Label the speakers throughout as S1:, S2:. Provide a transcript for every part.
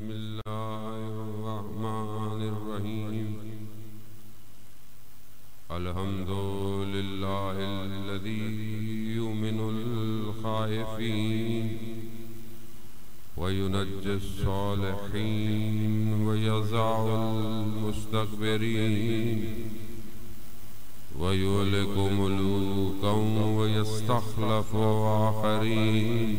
S1: بسم الله الرحمن الرحيم الحمد لله الذي يؤمن الخائفين وينجي الصالحين ويزع المستكبرين ويهلك ملوكا ويستخلف آخرين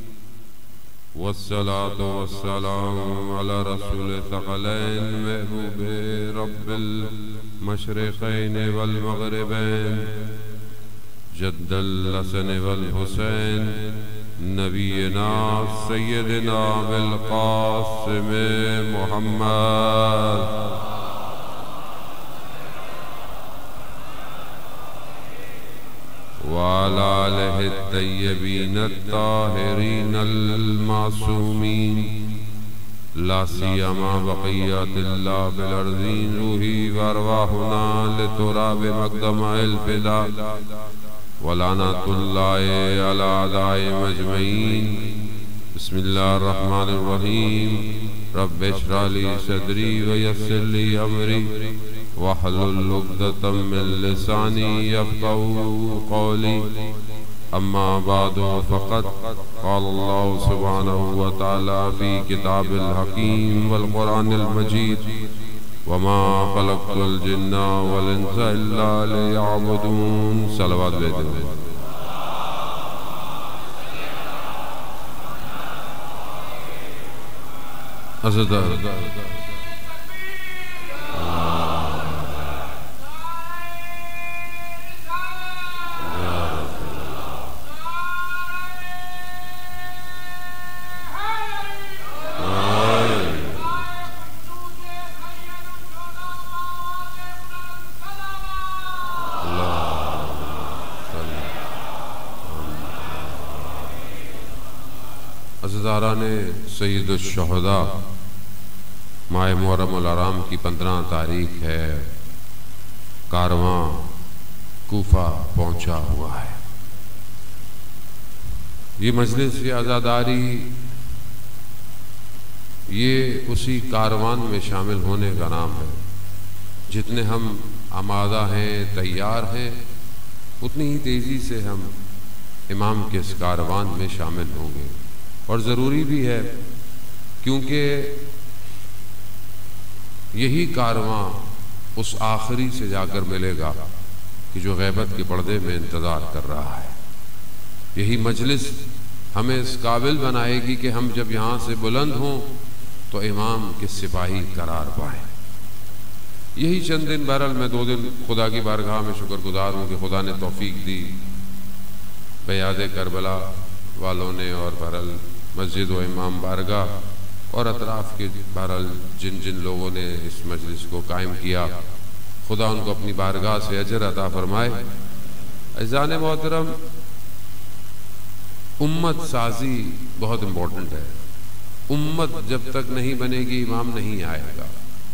S1: والصلاة والسلام على رسول الثقلين محبوب رب المشرقين والمغربين جد الحسن والحسين نبينا سيدنا بالقاسم محمد وعلى آله الطيبين الطاهرين المعصومين لا سيما بقية الله بالأرضين روحي وأرواحنا لتراب مقدم الفداء ولعنة الله على أعدائهم أجمعين بسم الله الرحمن الرحيم رب اشرح لي صدري ويسر لي أمري واحلل عقدة من لساني يفقهوا قولي أما بعد فقد قال الله سبحانه وتعالى في كتاب الحكيم والقرآن المجيد وما خلقت الجن والإنس إلا ليعبدون صلوات بيته أصدر عزیزاران سید الشہداء ماہ محرم الحرام کی 15 تاریخ ہے کارواں کوفہ پہنچا ہوا ہے یہ مجلس عزاداری یہ اسی کاروان میں شامل ہونے کا نام ہے جتنے ہم آمادہ ہیں تیار ہیں اتنی ہی تیزی سے ہم امام کے اس کاروان میں شامل ہوں گے اور ضروری بھی ہے کیونکہ یہی کارواں اس آخری سے جا کر ملے گا کہ جو غیبت کے پردے میں انتظار کر رہا ہے یہی مجلس ہمیں اس قابل بنائے گی کہ ہم جب یہاں سے بلند ہوں تو امام کے سپاہی قرار پائیں یہی چند دن بہرحال میں 2 دن خدا کی بارگاہ میں شکر گزار ہوں کہ خدا نے توفیق دی بیاد کربلا والوں نے اور بہرحال مسجد و امام بارگاہ اور اطراف کے بہرحال جن جن لوگوں نے اس مجلس کو قائم کیا خدا ان کو اپنی بارگاہ سے اجر عطا فرمائے عزیزان محترم امت سازی بہت امپورٹنٹ ہے امت جب تک نہیں بنے گی امام نہیں آئے گا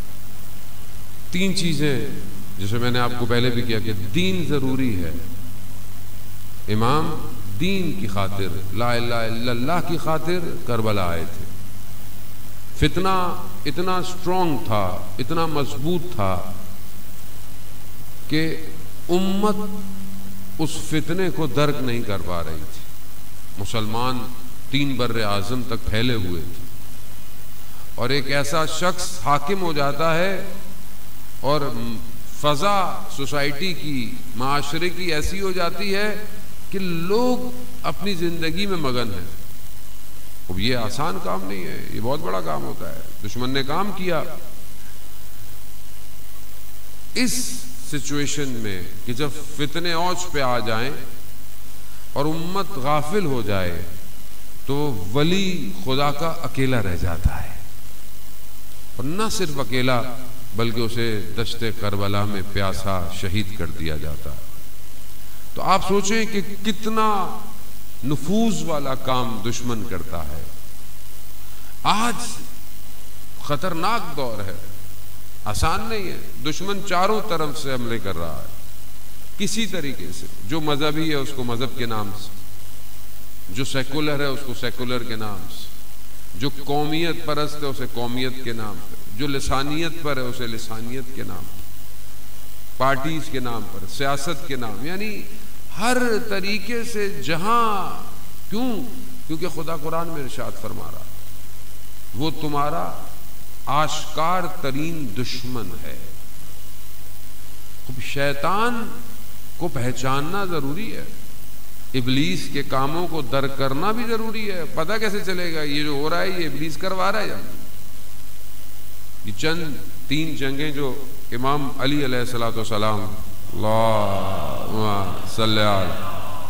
S1: 3 چیزیں جسے میں نے آپ کو پہلے بھی کیا کہ دین ضروری ہے امام دین کی خاطر لا الہ الا اللہ کی خاطر کربلا آئے تھے فتنہ اتنا سٹرونگ تھا اتنا مضبوط تھا کہ امت اس فتنے کو درک نہیں کر پا رہی تھی مسلمان 3 بر اعظم تک پھیلے ہوئے تھے اور ایک ایسا شخص حاکم ہو جاتا ہے اور فضا سوسائٹی کی معاشرے کی ایسی ہو جاتی ہے کہ لوگ اپنی زندگی میں مگن ہیں اب یہ آسان کام نہیں ہے یہ بہت بڑا کام ہوتا ہے دشمن نے کام کیا اس سچویشن میں کہ جب فتنے اوج پہ آ جائیں اور امت غافل ہو جائے تو ولی خدا کا اکیلا رہ جاتا ہے اور نہ صرف اکیلا بلکہ اسے دشت کربلا میں پیاسا شہید کر دیا جاتا ہے تو آپ سوچیں کہ کتنا نفوذ والا کام دشمن کرتا ہے آج خطرناک دور ہے آسان نہیں ہے دشمن چاروں طرف سے حملے کر رہا ہے کسی طریقے سے جو مذہبی ہے اس کو مذہب کے نام سے جو سیکولر ہے اس کو سیکولر کے نام سے جو قومیت پرست ہے اسے قومیت کے نام پر، جو لسانیت پر ہے اسے لسانیت کے نام پر، پارٹیز کے نام پر، سیاست کے نام، یعنی ہر طریقے سے جہاں، کیونکہ خدا قرآن میں ارشاد فرما رہا وہ تمہارا آشکار ترین دشمن ہے۔ شیطان کو پہچاننا ضروری ہے، ابلیس کے کاموں کو درک کرنا بھی ضروری ہے۔ پتہ کیسے چلے گا یہ جو ہو رہا ہے یہ ابلیس کروا رہا ہے؟ یہ چند 3 جنگیں جو امام علی علیہ السلام اللہم صلی علی،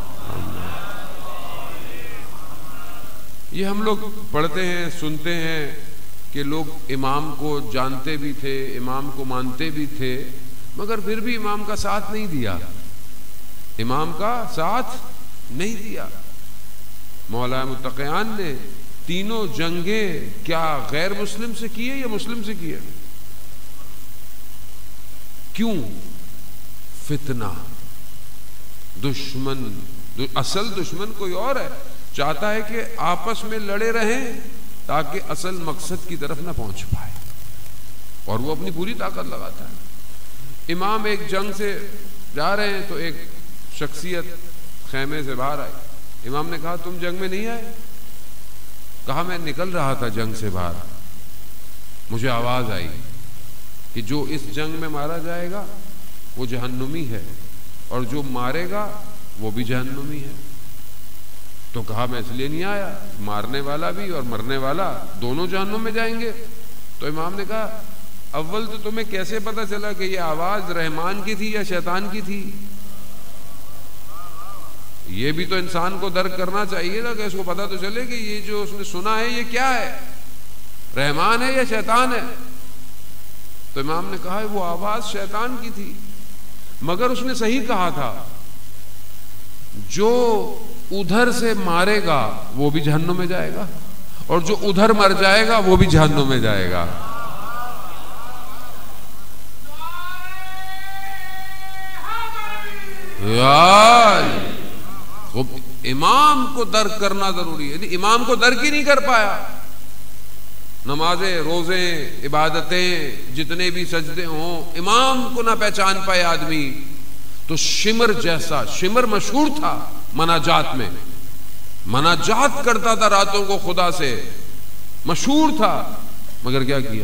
S1: یہ ہم لوگ پڑھتے ہیں سنتے ہیں کہ لوگ امام کو جانتے بھی تھے، امام کو مانتے بھی تھے، مگر پھر بھی امام کا ساتھ نہیں دیا، امام کا ساتھ نہیں دیا۔ مولا متقیان نے 3 جنگیں کیا غیر مسلم سے کیے یا مسلم سے کیے؟ کیوں؟ فتنہ، دشمن، اصل دشمن کوئی اور ہے، چاہتا ہے کہ آپس میں لڑے رہیں تاکہ اصل مقصد کی طرف نہ پہنچ پائے، اور وہ اپنی پوری طاقت لگاتا ہے۔ امام ایک جنگ سے جا رہے ہیں تو ایک شخصیت خیمے سے باہر آئی، امام نے کہا تم جنگ میں نہیں آئے؟ کہا میں نکل رہا تھا جنگ سے باہر، مجھے آواز آئی کہ جو اس جنگ میں مارا جائے گا وہ جہنمی ہے، اور جو مارے گا وہ بھی جہنمی ہے۔ تو کہا میں اس لیے نہیں آیا، مارنے والا بھی اور مرنے والا دونوں جہنم میں جائیں گے۔ تو امام نے کہا اول تو تمہیں کیسے پتا چلا کہ یہ آواز رحمان کی تھی یا شیطان کی تھی؟ یہ بھی تو انسان کو درک کرنا چاہیے تھا کہ اس کو پتا تو چلے کہ یہ جو اس نے سنا ہے یہ کیا ہے، رحمان ہے یا شیطان ہے؟ تو امام نے کہا وہ آواز شیطان کی تھی، مگر اس نے صحیح کہا تھا، جو ادھر سے مارے گا وہ بھی جہنم میں جائے گا، اور جو ادھر مر جائے گا وہ بھی جہنم میں جائے گا۔ یار امام کو درک کرنا ضروری ہے، امام کو درک ہی نہیں کر پایا، نمازیں، روزے، عبادتیں، جتنے بھی سجدے ہوں، امام کو نہ پہچان پائے آدمی، تو شمر جیسا، شمر مشہور تھا مناجات میں، مناجات کرتا تھا راتوں کو خدا سے، مشہور تھا، مگر کیا کیا؟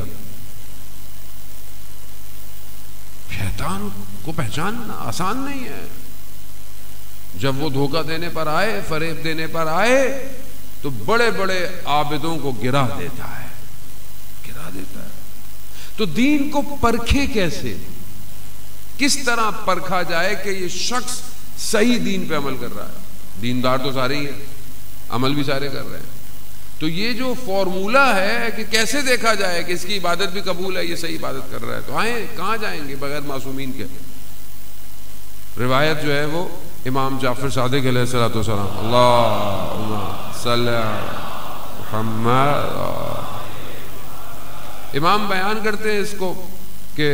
S1: شیطان کو پہچاننا آسان نہیں ہے۔ جب وہ دھوکہ دینے پر آئے، فریب دینے پر آئے، تو بڑے بڑے عابدوں کو گرا دیتا ہے، گرا دیتا ہے۔ تو دین کو پرکھے کیسے؟ کس طرح پرکھا جائے کہ یہ شخص صحیح دین پہ عمل کر رہا ہے؟ دیندار تو سارے ہی ہیں، عمل بھی سارے کر رہے ہیں، تو یہ جو فارمولہ ہے کہ کیسے دیکھا جائے کہ اس کی عبادت بھی قبول ہے، یہ صحیح عبادت کر رہا ہے، تو آئیں کہاں جائیں گے بغیر معصومین کے؟ روایت جو ہے وہ امام جعفر صادق علیہ السلام، اللہم صلی علی محمد، امام بیان کرتے ہیں اس کو کہ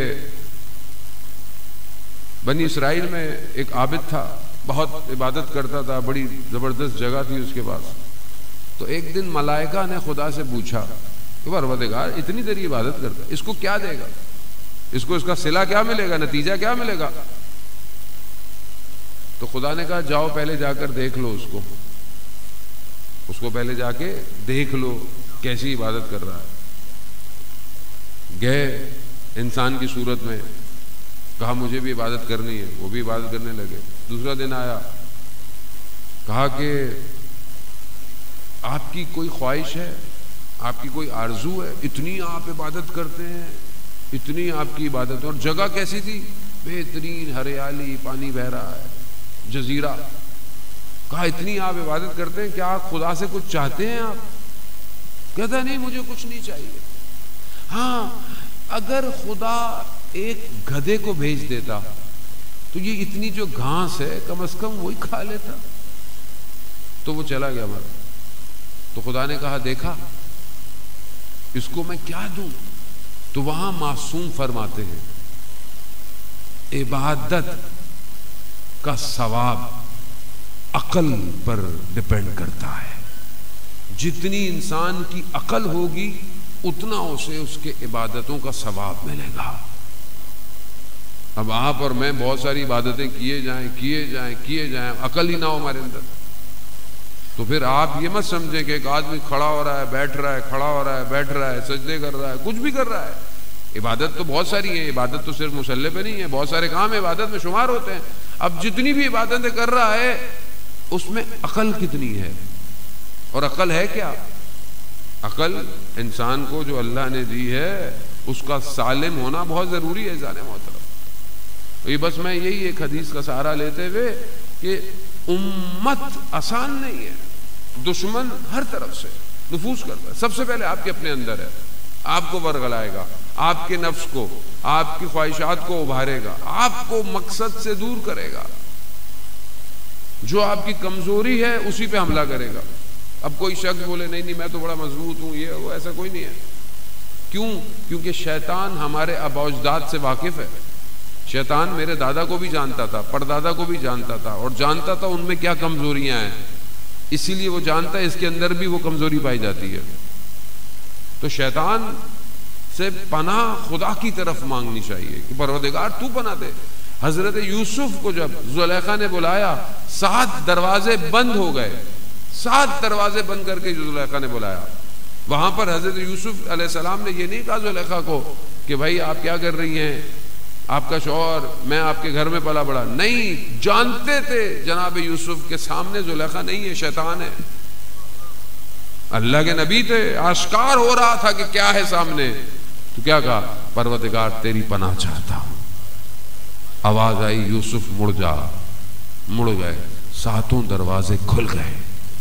S1: بنی اسرائیل میں ایک عابد تھا، بہت عبادت کرتا تھا، بڑی زبردست جگہ تھی اس کے پاس۔ تو ایک دن ملائکہ نے خدا سے پوچھا کہ پروردگار اتنی دیر عبادت کرتا ہے، اس کو کیا دے گا؟ اس کو اس کا صلہ کیا ملے گا؟ نتیجہ کیا ملے گا؟ تو خدا نے کہا جاؤ پہلے جا کر دیکھ لو اس کو پہلے جا کے دیکھ لو کیسی عبادت کر رہا ہے۔ گئے انسان کی صورت میں، کہا مجھے بھی عبادت کرنی ہے، وہ بھی عبادت کرنے لگے۔ دوسرا دن آیا، کہا کہ آپ کی کوئی خواہش ہے، آپ کی کوئی آرزو ہے؟ اتنی آپ عبادت کرتے ہیں، اتنی آپ کی عبادت، اور جگہ کیسی تھی؟ بہترین ہریالی، پانی بہ رہا ہے، جزیرہ۔ کہا اتنی آپ عبادت کرتے ہیں، کیا آپ خدا سے کچھ چاہتے ہیں؟ آپ کہتا نہیں مجھے کچھ نہیں چاہیے، ہاں اگر خدا ایک گدھے کو بھیج دیتا تو یہ اتنی جو گھاس ہے کم از کم وہی کھا لیتا۔ تو وہ چلا گیا مر۔ تو خدا نے کہا دیکھا اس کو میں کیا دوں؟ تو وہاں معصوم فرماتے ہیں عبادت کا ثواب عقل پر ڈیپینڈ کرتا ہے، جتنی انسان کی عقل ہوگی اتنا اسے اس کے عبادتوں کا ثواب ملے گا۔ اب آپ اور میں بہت ساری عبادتیں کیے جائیں، عقل ہی نہ ہو ہمارے اندر، تو پھر آپ یہ مت سمجھیں کہ ایک آدمی کھڑا ہو رہا ہے بیٹھ رہا ہے، کھڑا ہو رہا ہے بیٹھ رہا ہے، سجدے کر رہا ہے، کچھ بھی کر رہا ہے۔ عبادت تو بہت ساری ہیں، عبادت تو صرف مصلی پہ نہیں ہے، بہت سارے کام عبادت میں شمار ہوتے ہیں۔ اب جتنی بھی عبادتیں کر رہا ہے اس میں عقل کتنی ہے، اور عقل ہے کیا؟ عقل انسان کو جو اللہ نے دی ہے اس کا سالم ہونا بہت ضروری ہے جانے محترم۔ یہ بس میں یہی ایک حدیث کا سہارا لیتے ہوئے کہ امت آسان نہیں ہے، دشمن ہر طرف سے نفوذ کرتا ہے۔ سب سے پہلے آپ کے اپنے اندر ہے، آپ کو ورغلائے گا، آپ کے نفس کو، آپ کی خواہشات کو ابھارے گا، آپ کو مقصد سے دور کرے گا، جو آپ کی کمزوری ہے اسی پہ حملہ کرے گا۔ اب کوئی شخص بولے نہیں میں تو بڑا مضبوط ہوں، یہ وہ، ایسا کوئی نہیں ہے۔ کیوں؟ کیونکہ شیطان ہمارے آباء و اجداد سے واقف ہے۔ شیطان میرے دادا کو بھی جانتا تھا، پردادا کو بھی جانتا تھا، اور جانتا تھا ان میں کیا کمزوریاں ہیں، اسی لیے وہ جانتا ہے اس کے اندر بھی وہ کمزوری پائی جاتی ہے۔ تو شیطان سے پناہ خدا کی طرف مانگنی چاہیے کہ پروردگار تو پناہ دے۔ حضرت یوسف کو جب زلیخا نے بلایا 7 دروازے بند ہو گئے، 7 دروازے بند کر کے زلیخا نے بلایا، وہاں پر حضرت یوسف علیہ السلام نے یہ نہیں کہا زلیخا کو کہ بھائی آپ کیا کر رہی ہیں، آپ کا شوہر، میں آپ کے گھر میں پلا بڑا، نہیں، جانتے تھے جناب یوسف کے سامنے زلیخا نہیں ہے، شیطان ہے۔ اللہ کے نبی تھے، آشکار ہو رہا تھا کہ کیا ہے سامنے، تو کیا کہا؟ پروردگار تیری پناہ چاہتا ہوں۔ آواز آئی یوسف مڑ جا، مڑ گئے، 7 دروازے کھل گئے۔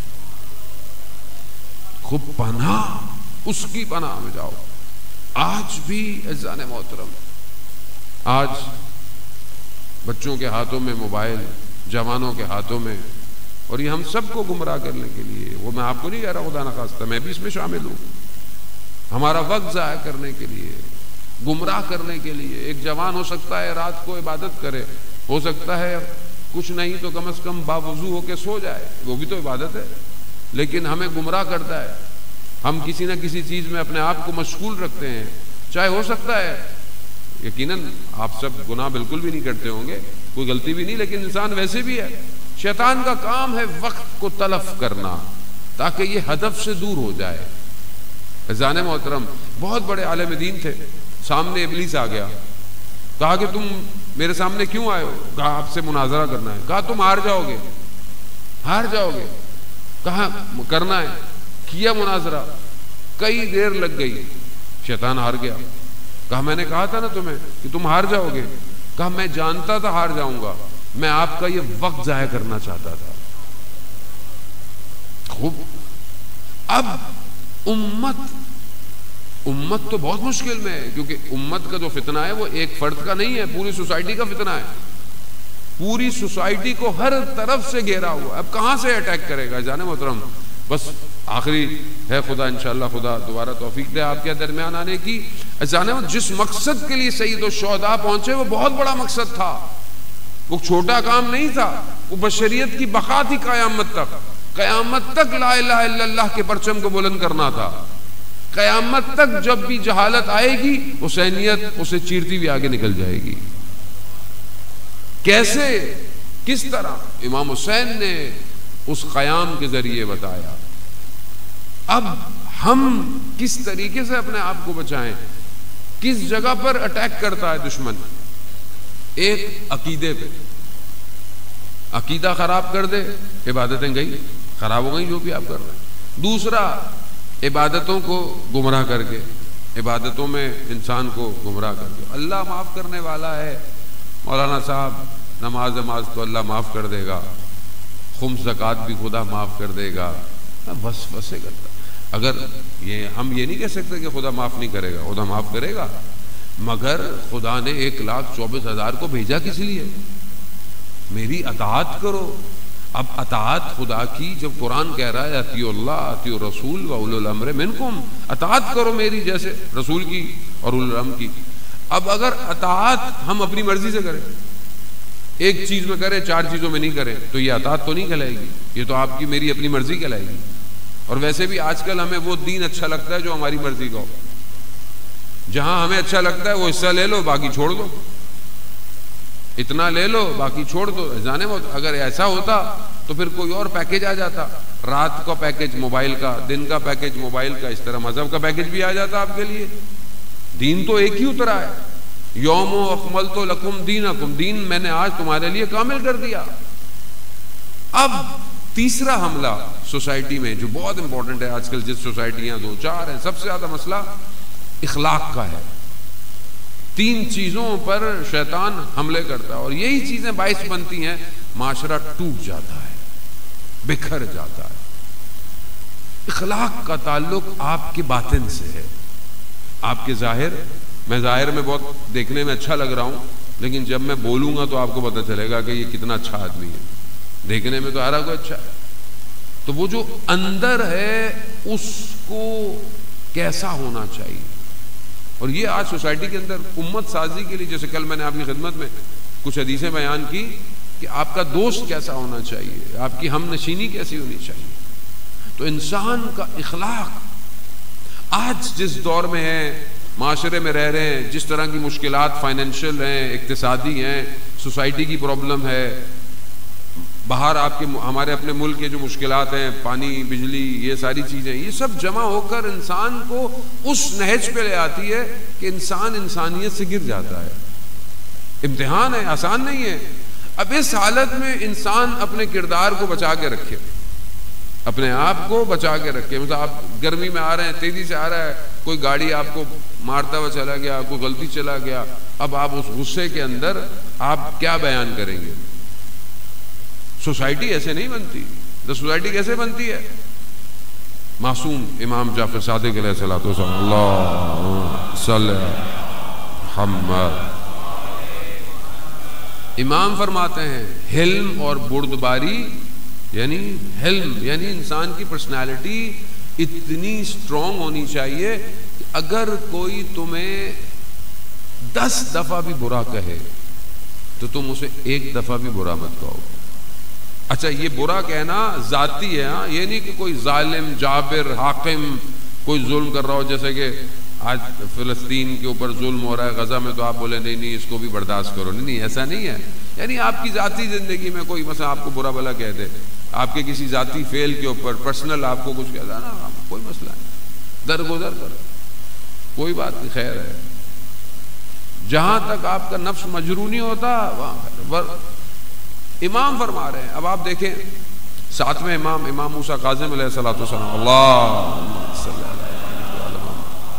S1: خوب پناہ، اس کی پناہ میں جاؤ۔ آج بھی عزیزان محترم، آج بچوں کے ہاتھوں میں موبائل، جوانوں کے ہاتھوں میں، اور یہ ہم سب کو گمراہ کرنے کے لیے، وہ میں آپ کو نہیں کہہ رہا خدا نخواستہ، میں بھی اس میں شامل ہوں، ہمارا وقت ضائع کرنے کے لیے، گمراہ کرنے کے لیے۔ ایک جوان ہو سکتا ہے رات کو عبادت کرے، ہو سکتا ہے کچھ نہیں تو کم از کم باوضو ہو کے سو جائے، وہ بھی تو عبادت ہے، لیکن ہمیں گمراہ کرتا ہے۔ ہم کسی نہ کسی چیز میں اپنے آپ کو مشغول رکھتے ہیں، چاہے ہو سکتا ہے یقیناً آپ سب گناہ بالکل بھی نہیں کرتے ہوں گے، کوئی غلطی بھی نہیں، لیکن انسان ویسے بھی ہے۔ شیطان کا کام ہے وقت کو تلف کرنا تاکہ یہ ہدف سے دور ہو جائے۔ عزیزان محترم، بہت بڑے عالم دین تھے، سامنے ابلیس آ گیا، کہا کہ تم میرے سامنے کیوں آئے ہو؟ کہا آپ سے مناظرہ کرنا ہے۔ کہا تم ہار جاؤ گے، ہار جاؤ گے۔ کہا کرنا ہے، کیا مناظرہ، کئی دیر لگ گئی، شیطان ہار گیا۔ کہا میں نے کہا تھا نا تمہیں کہ تم ہار جاؤ گے۔ کہا میں جانتا تھا ہار جاؤں گا، میں آپ کا یہ وقت ضائع کرنا چاہتا تھا۔ خوب، اب امت تو بہت مشکل میں ہے، کیونکہ امت کا جو فتنہ ہے وہ ایک فرد کا نہیں ہے، پوری سوسائٹی کا فتنہ ہے، پوری سوسائٹی کو ہر طرف سے گھیرا ہوا۔ اب کہاں سے اٹیک کرے گا جانے محترم؟ بس آخری ہے، خدا انشاءاللہ خدا دوبارہ توفیق دے آپ کے درمیان آنے کی۔ جانے جس مقصد کے لیے سید الشہداء پہنچے وہ بہت بڑا مقصد تھا، وہ چھوٹا کام نہیں تھا، وہ بشریت کی بقا تھی قیامت تک، قیامت تک لا الہ الا اللہ کے پرچم کو بلند کرنا تھا۔ قیامت تک جب بھی جہالت آئے گی حسینیت اسے چیرتی بھی آگے نکل جائے گی۔ کیسے، کس طرح؟ امام حسین نے اس قیام کے ذریعے بتایا۔ اب ہم کس طریقے سے اپنے آپ کو بچائیں؟ کس جگہ پر اٹیک کرتا ہے دشمن؟ ایک عقیدے پہ، عقیدہ خراب کر دے، عبادتیں گئی، خراب ہو گئی جو بھی آپ کر رہے ہیں۔ دوسرا، عبادتوں کو گمراہ کر کے، عبادتوں میں انسان کو گمراہ کر کے۔ اللہ معاف کرنے والا ہے، مولانا صاحب نماز تو اللہ معاف کر دے گا، خمس زکوٰۃ بھی خدا معاف کر دے گا، بس وسے کرتا۔ اگر یہ ہم یہ نہیں کہہ سکتے کہ خدا معاف نہیں کرے گا، خدا معاف کرے گا، مگر خدا نے 1,24,000 کو بھیجا کس لیے؟ میری اطاعت کرو۔ اب اطاعت خدا کی، جب قرآن کہہ رہا ہے اطیعوا اللہ اطیعوا الرسول واولی الامر منکم، اطاعت کرو میری، جیسے رسول کی اور اولی الامر کی۔ اب اگر اطاعت ہم اپنی مرضی سے کریں، ایک چیز میں کریں 4 چیزوں میں نہیں کریں، تو یہ اطاعت تو نہیں کہلائے گی، یہ تو آپ کی میری اپنی مرضی کہلائے گی۔ اور ویسے بھی آج کل ہمیں وہ دین اچھا لگتا ہے جو ہماری مرضی کا ہو. جہاں ہمیں اچھا لگتا ہے وہ حصہ لے لو، باقی چھوڑ دو. اتنا لے لو باقی چھوڑ دو. جانے اگر ایسا ہوتا تو پھر کوئی اور پیکیج آ جاتا، رات کا پیکیج موبائل کا، دن کا پیکیج موبائل کا، اس طرح مذہب کا پیکیج بھی آ جاتا آپ کے لیے. دین تو ایک ہی اترا ہے، یوم اکملت لکم دینکم، دین میں نے آج تمہارے لیے کامل کر دیا. اب تیسرا حملہ سوسائٹی میں جو بہت امپورٹنٹ ہے، آج کل جس سوسائٹیاں دو چار ہیں، سب سے زیادہ مسئلہ اخلاق کا ہے. 3 چیزوں پر شیطان حملے کرتا ہے اور یہی چیزیں باعث بنتی ہیں معاشرہ ٹوٹ جاتا ہے، بکھر جاتا ہے. اخلاق کا تعلق آپ کے باطن سے ہے. آپ کے ظاہر، میں ظاہر میں بہت دیکھنے میں اچھا لگ رہا ہوں، لیکن جب میں بولوں گا تو آپ کو پتہ چلے گا کہ یہ کتنا اچھا آدمی ہے. دیکھنے میں تو ہر کوئی اچھا ہے، تو وہ جو اندر ہے اس کو کیسا ہونا چاہیے. اور یہ آج سوسائٹی کے اندر امت سازی کے لیے، جیسے کل میں نے آپ کی خدمت میں کچھ حدیثیں بیان کی کہ آپ کا دوست کیسا ہونا چاہیے، آپ کی ہم نشینی کیسی ہونی چاہیے. تو انسان کا اخلاق آج جس دور میں ہے، معاشرے میں رہ رہے ہیں، جس طرح کی مشکلات فائنینشیل ہیں، اقتصادی ہیں، سوسائٹی کی پرابلم ہے، باہر آپ کے ہمارے اپنے ملک کے جو مشکلات ہیں، پانی، بجلی، یہ ساری چیزیں، یہ سب جمع ہو کر انسان کو اس نہج پہ لے آتی ہے کہ انسان انسانیت سے گر جاتا ہے. امتحان ہے، آسان نہیں ہے. اب اس حالت میں انسان اپنے کردار کو بچا کے رکھے، اپنے آپ کو بچا کے رکھے. مطلب آپ گرمی میں آ رہے ہیں، تیزی سے آ رہا ہے، کوئی گاڑی آپ کو مارتا ہوا چلا گیا، کوئی غلطی چلا گیا، اب آپ اس غصے کے اندر آپ کیا بیان کریں گے؟ سوسائٹی ایسے نہیں بنتی. تو سوسائٹی کیسے بنتی ہے؟ معصوم امام جعفر صادق علیہ الصلوۃ والسلام، اللہ صلی محمد، امام فرماتے ہیں حلم اور بردباری، یعنی حلم یعنی انسان کی پرسنالٹی اتنی سٹرونگ ہونی چاہیے کہ اگر کوئی تمہیں 10 دفعہ بھی برا کہے تو تم اسے 1 دفعہ بھی برا مت کہو. اچھا، یہ برا کہنا ذاتی ہے، ہاں، یہ نہیں کہ کوئی ظالم، جابر، حاکم کوئی ظلم کر رہا ہو، جیسے کہ آج فلسطین کے اوپر ظلم ہو رہا ہے، غزہ میں، تو آپ بولے نہیں اس کو بھی برداشت کرو. نہیں، ایسا نہیں ہے. یعنی آپ کی ذاتی زندگی میں کوئی مثلا آپ کو برا بھلا کہہ دے، آپ کے کسی ذاتی فعل کے اوپر پرسنل آپ کو کچھ کہتا ہے نا، کوئی مسئلہ نہیں، درگزر کرو، کوئی بات نہیں، خیر ہے. جہاں تک آپ کا نفس مجروح نہیں ہوتا وہاں امام فرما رہے ہیں. اب آپ دیکھیں 7ویں امام موسیٰ کاظم علیہ السلام، اللہ صلی اللہ علیہ وسلم.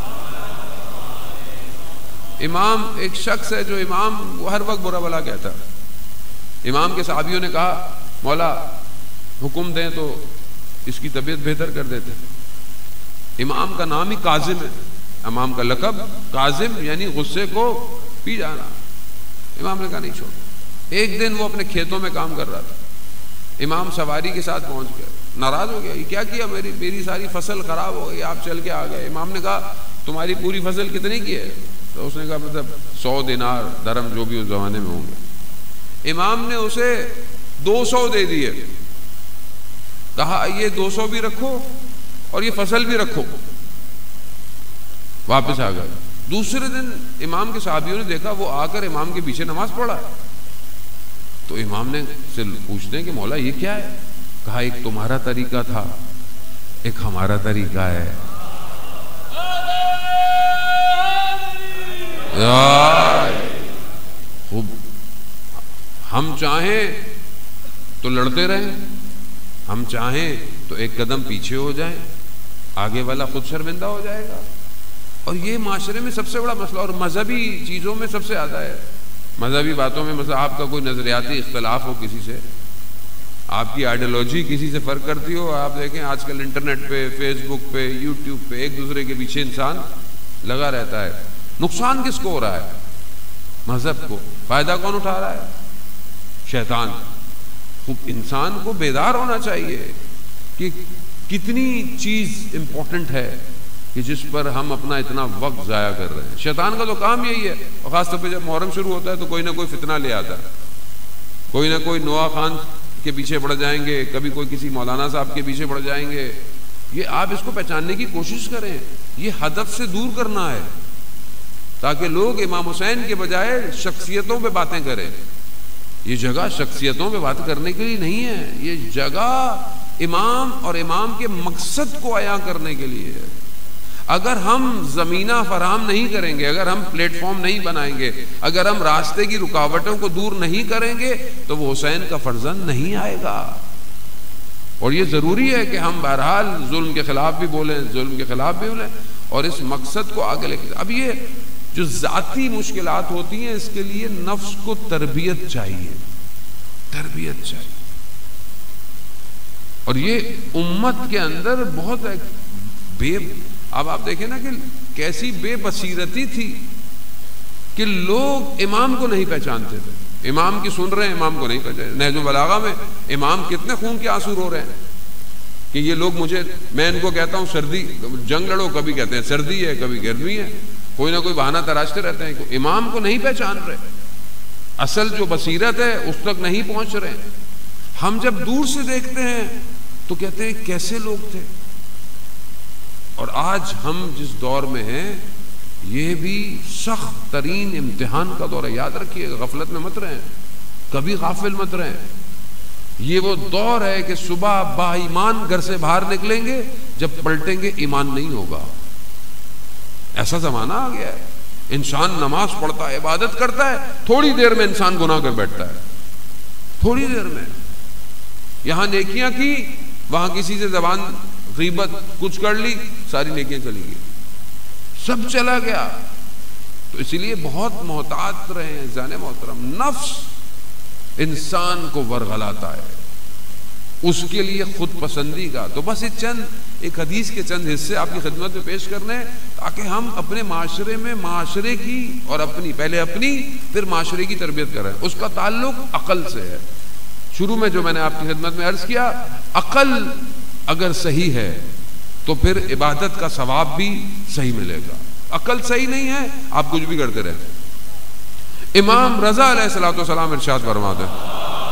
S1: امام ایک شخص ہے جو امام وہ ہر وقت برا بھلا کہتا. امام کے صحابیوں نے کہا مولا حکم دیں تو اس کی طبیعت بہتر کر دیتے. امام کا نام ہی کاظم ہے، امام کا لقب کاظم یعنی غصے کو پی جانا. امام نے کہا نہیں چھوڑ. ایک دن وہ اپنے کھیتوں میں کام کر رہا تھا، امام سواری کے ساتھ پہنچ گئے، ناراض ہو گیا، یہ کیا کیا، میری ساری فصل خراب ہو گئی، آپ چل کے آ گئے. امام نے کہا تمہاری پوری فصل کتنی کی ہے؟ تو اس نے کہا مطلب 100 دینار درہم جو بھی اس زمانے میں ہوں گے. امام نے اسے 200 دے دیے، کہا یہ 200 بھی رکھو اور یہ فصل بھی رکھو. واپس آ گئے. دوسرے دن امام کے صحابیوں نے دیکھا وہ آ کر امام کے پیچھے نماز پڑھا. تو امام نے سے پوچھتے ہیں کہ مولا یہ کیا ہے؟ کہا ایک تمہارا طریقہ تھا، ایک ہمارا طریقہ ہے. خوب، ہم چاہیں تو لڑتے رہیں، ہم چاہیں تو ایک قدم پیچھے ہو جائیں، آگے والا خود شرمندہ ہو جائے گا. اور یہ معاشرے میں سب سے بڑا مسئلہ، اور مذہبی چیزوں میں سب سے زیادہ ہے. مذہبی باتوں میں مثلا آپ کا کوئی نظریاتی اختلاف ہو کسی سے، آپ کی آئیڈیالوجی کسی سے فرق کرتی ہو، آپ دیکھیں آج کل انٹرنیٹ پہ، فیس بک پہ، یوٹیوب پہ ایک دوسرے کے پیچھے انسان لگا رہتا ہے. نقصان کس کو ہو رہا ہے؟ مذہب کو. فائدہ کون اٹھا رہا ہے؟ شیطان. خوب انسان کو بیدار ہونا چاہیے کہ کتنی چیز امپورٹنٹ ہے کہ جس پر ہم اپنا اتنا وقت ضائع کر رہے ہیں. شیطان کا تو کام یہی ہے. اور خاص طور پہ جب محرم شروع ہوتا ہے تو کوئی نہ کوئی فتنہ لے آتا ہے، کوئی نہ کوئی نوا خان کے پیچھے پڑ جائیں گے، کبھی کوئی کسی مولانا صاحب کے پیچھے پڑ جائیں گے، یہ آپ اس کو پہچاننے کی کوشش کریں. یہ ہدف سے دور کرنا ہے تاکہ لوگ امام حسین کے بجائے شخصیتوں پہ باتیں کریں. یہ جگہ شخصیتوں پہ بات کرنے کے لیے نہیں ہے، یہ جگہ امام اور امام کے مقصد کو عیاں کرنے کے لیے ہے. اگر ہم زمینہ فراہم نہیں کریں گے، اگر ہم پلیٹ فارم نہیں بنائیں گے، اگر ہم راستے کی رکاوٹوں کو دور نہیں کریں گے تو وہ حسین کا فرزند نہیں آئے گا. اور یہ ضروری ہے کہ ہم بہرحال ظلم کے خلاف بھی بولیں، ظلم کے خلاف بھی بولیں اور اس مقصد کو آگے لے کے. اب یہ جو ذاتی مشکلات ہوتی ہیں اس کے لیے نفس کو تربیت چاہیے، تربیت چاہیے. اور یہ امت کے اندر بہت اب آپ دیکھیں نا کہ کیسی بے بصیرتی تھی کہ لوگ امام کو نہیں پہچانتے تھے. امام کی سن رہے ہیں، امام کو نہیں پہچانتے. نہج البلاغہ میں امام کتنے خون کے آنسو رو رہے ہیں کہ یہ لوگ میں ان کو کہتا ہوں سردی جنگ لڑو، کبھی کہتے ہیں سردی ہے، کبھی گرمی ہے، کوئی نہ کوئی بہانہ تراشتے رہتے ہیں. امام کو نہیں پہچان رہے، اصل جو بصیرت ہے اس تک نہیں پہنچ رہے. ہم جب دور سے دیکھتے ہیں تو کہتے ہیں کیسے لوگ تھے. اور آج ہم جس دور میں ہیں یہ بھی سخت ترین امتحان کا دور ہے. یاد رکھیے، غفلت میں مت رہیں، کبھی غافل مت رہیں. یہ وہ دور ہے کہ صبح با ایمان گھر سے باہر نکلیں گے، جب پلٹیں گے ایمان نہیں ہوگا. ایسا زمانہ آ گیا ہے. انسان نماز پڑھتا ہے، عبادت کرتا ہے، تھوڑی دیر میں انسان گناہ کر بیٹھتا ہے. تھوڑی دیر میں یہاں نیکیاں کی، وہاں کسی سے زبان غیبت کچھ کر لی، ساری نیکیاں چلی گئی، سب چلا گیا. تو اسی لیے بہت محتاط رہیں جان محترم. نفس انسان کو ورغلاتا ہے، اس کے لیے خود پسندی کا. تو بس ایک حدیث کے چند حصے آپ کی خدمت میں پیش کرنے ہیں تاکہ ہم اپنے معاشرے میں معاشرے کی اور پہلے اپنی پھر معاشرے کی تربیت کریں. اس کا تعلق عقل سے ہے. شروع میں جو میں نے آپ کی خدمت میں عرض کیا، عقل اگر صحیح ہے تو پھر عبادت کا ثواب بھی صحیح ملے گا. عقل صحیح نہیں ہے آپ کچھ بھی کرتے رہے. امام رضا علیہ الصلوۃ والسلام ارشاد فرماتے ہیں،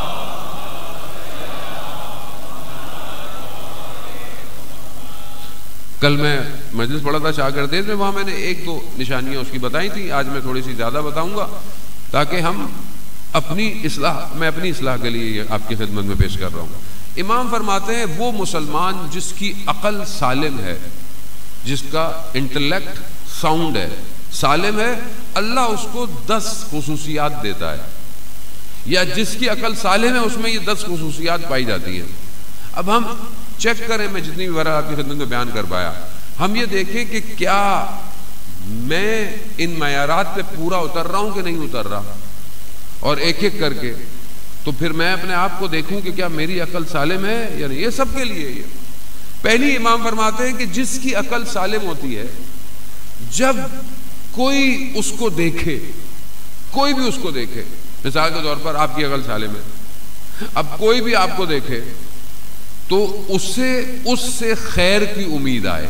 S1: کل میں مجلس پڑھا تھا شاگردیز میں، وہاں میں نے ایک دو نشانیاں اس کی بتائی تھی. آج میں تھوڑی سی زیادہ بتاؤں گا تاکہ ہم میں اپنی اصلاح کے لیے آپ کی خدمت میں پیش کر رہا ہوں. امام فرماتے ہیں وہ مسلمان جس کی عقل سالم ہے، جس کا انٹلیکٹ ساؤنڈ ہے، سالم ہے، اللہ اس کو 10 خصوصیات دیتا ہے. یا جس کی عقل سالم ہے اس میں یہ 10 خصوصیات پائی جاتی ہیں. اب ہم چیک کریں، میں جتنی بھی بار آپ کی خدمت میں بیان کر پایا، ہم یہ دیکھیں کہ کیا میں ان معیارات پہ پورا اتر رہا ہوں کہ نہیں اتر رہا. اور ایک ایک کر کے تو پھر میں اپنے آپ کو دیکھوں کہ کیا میری عقل سالم ہے یا نہیں. یہ سب کے لیے. یہ پہلی امام فرماتے ہیں کہ جس کی عقل سالم ہوتی ہے، جب کوئی اس کو دیکھے، کوئی بھی اس کو دیکھے، مثال کے طور پر آپ کی عقل سالم ہے، اب کوئی بھی آپ کو دیکھے تو اس سے خیر کی امید آئے.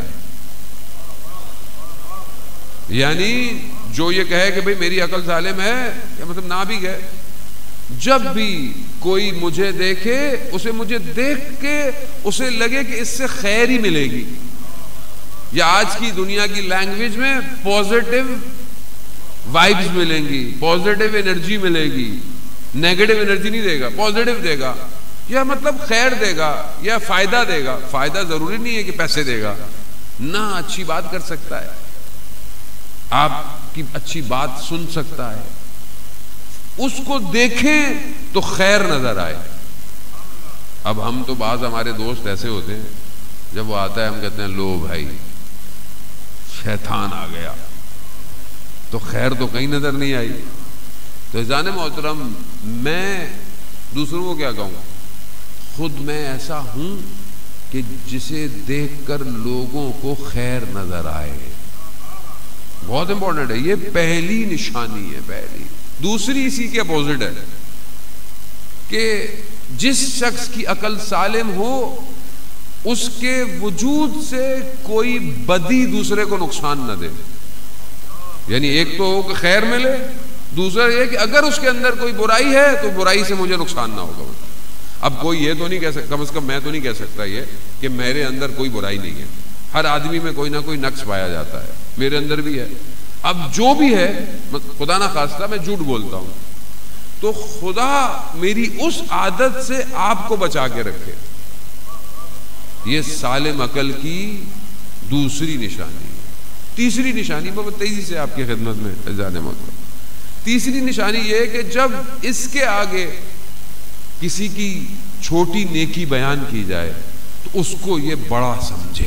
S1: یعنی جو یہ کہے کہ بھئی میری عقل سالم ہے، یا مطلب نہ بھی گئے، جب بھی کوئی مجھے دیکھے اسے مجھے دیکھ کے اسے لگے کہ اس سے خیر ہی ملے گی. یا آج کی دنیا کی لینگویج میں پازیٹیو وائبز ملیں گی، پازیٹیو انرجی ملے گی. نیگیٹو انرجی نہیں دے گا، پازیٹیو دے گا، یا مطلب خیر دے گا یا فائدہ دے گا. فائدہ ضروری نہیں ہے کہ پیسے دے گا، نہ اچھی بات کر سکتا ہے، آپ کی اچھی بات سن سکتا ہے. اس کو دیکھیں تو خیر نظر آئے. اب ہم تو بعض ہمارے دوست ایسے ہوتے ہیں، جب وہ آتا ہے ہم کہتے ہیں لو بھائی شیطان آ گیا، تو خیر تو کہیں نظر نہیں آئی. تو عزیزان محترم، میں دوسروں کو کیا کہوں، خود میں ایسا ہوں کہ جسے دیکھ کر لوگوں کو خیر نظر آئے. بہت امپورٹنٹ ہے، یہ پہلی نشانی ہے. پہلی. دوسری اسی کے اپوزٹ ہے کہ جس شخص کی عقل سالم ہو اس کے وجود سے کوئی بدی دوسرے کو نقصان نہ دے. یعنی ایک تو ہو کہ خیر ملے، دوسرا یہ کہ اگر اس کے اندر کوئی برائی ہے تو برائی سے مجھے نقصان نہ ہوگا. اب کوئی یہ تو نہیں کہہ سکتا، کم از کم میں تو نہیں کہہ سکتا یہ کہ میرے اندر کوئی برائی نہیں ہے. ہر آدمی میں کوئی نہ کوئی نقص پایا جاتا ہے، میرے اندر بھی ہے. اب جو بھی ہے، خدا نہ خواستہ میں جھوٹ بولتا ہوں، تو خدا میری اس عادت سے آپ کو بچا کے رکھے. یہ سالم عقل کی دوسری نشانی ہے. تیسری نشانی میں تیزی سے آپ کی خدمت میں عزیزان محترم. تیسری نشانی یہ کہ جب اس کے آگے کسی کی چھوٹی نیکی بیان کی جائے تو اس کو یہ بڑا سمجھے.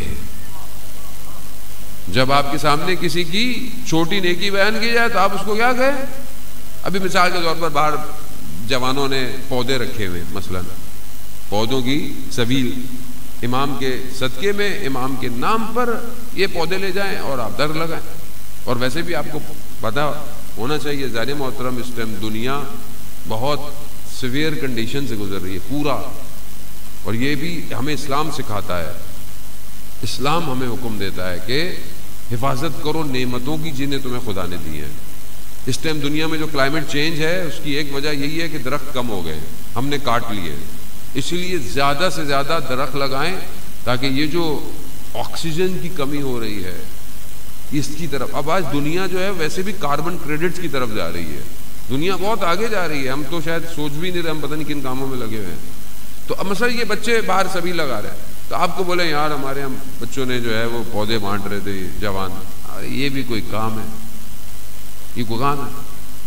S1: جب آپ کے سامنے کسی کی چھوٹی نیکی بیان کی جائے تو آپ اس کو کیا کہیں؟ ابھی مثال کے طور پر باہر جوانوں نے پودے رکھے ہوئے، مثلا پودوں کی سبیل، امام کے صدقے میں، امام کے نام پر یہ پودے لے جائیں اور آپ در لگائیں. اور ویسے بھی آپ کو پتہ ہونا چاہیے ذات محترم، اس ٹائم دنیا بہت سیویئر کنڈیشن سے گزر رہی ہے پورا، اور یہ بھی ہمیں اسلام سکھاتا ہے. اسلام ہمیں حکم دیتا ہے کہ حفاظت کرو نعمتوں کی جنہیں تمہیں خدا نے دی ہیں. اس ٹائم دنیا میں جو کلائمیٹ چینج ہے اس کی ایک وجہ یہی ہے کہ درخت کم ہو گئے، ہم نے کاٹ لیے. اسی لیے زیادہ سے زیادہ درخت لگائیں تاکہ یہ جو آکسیجن کی کمی ہو رہی ہے اس کی طرف. اب آج دنیا جو ہے ویسے بھی کاربن کریڈٹس کی طرف جا رہی ہے، دنیا بہت آگے جا رہی ہے. ہم تو شاید سوچ بھی نہیں رہے، ہم پتہ نہیں کن کاموں میں لگے ہوئے ہیں. تو اب مثلا یہ بچے باہر سبھی لگا رہے ہیں تو آپ کو بولیں یار ہمارے ہم بچوں نے جو ہے وہ پودے بانٹ رہے تھے جوان، یہ بھی کوئی کام ہے؟ یہ کوئی کام ہے؟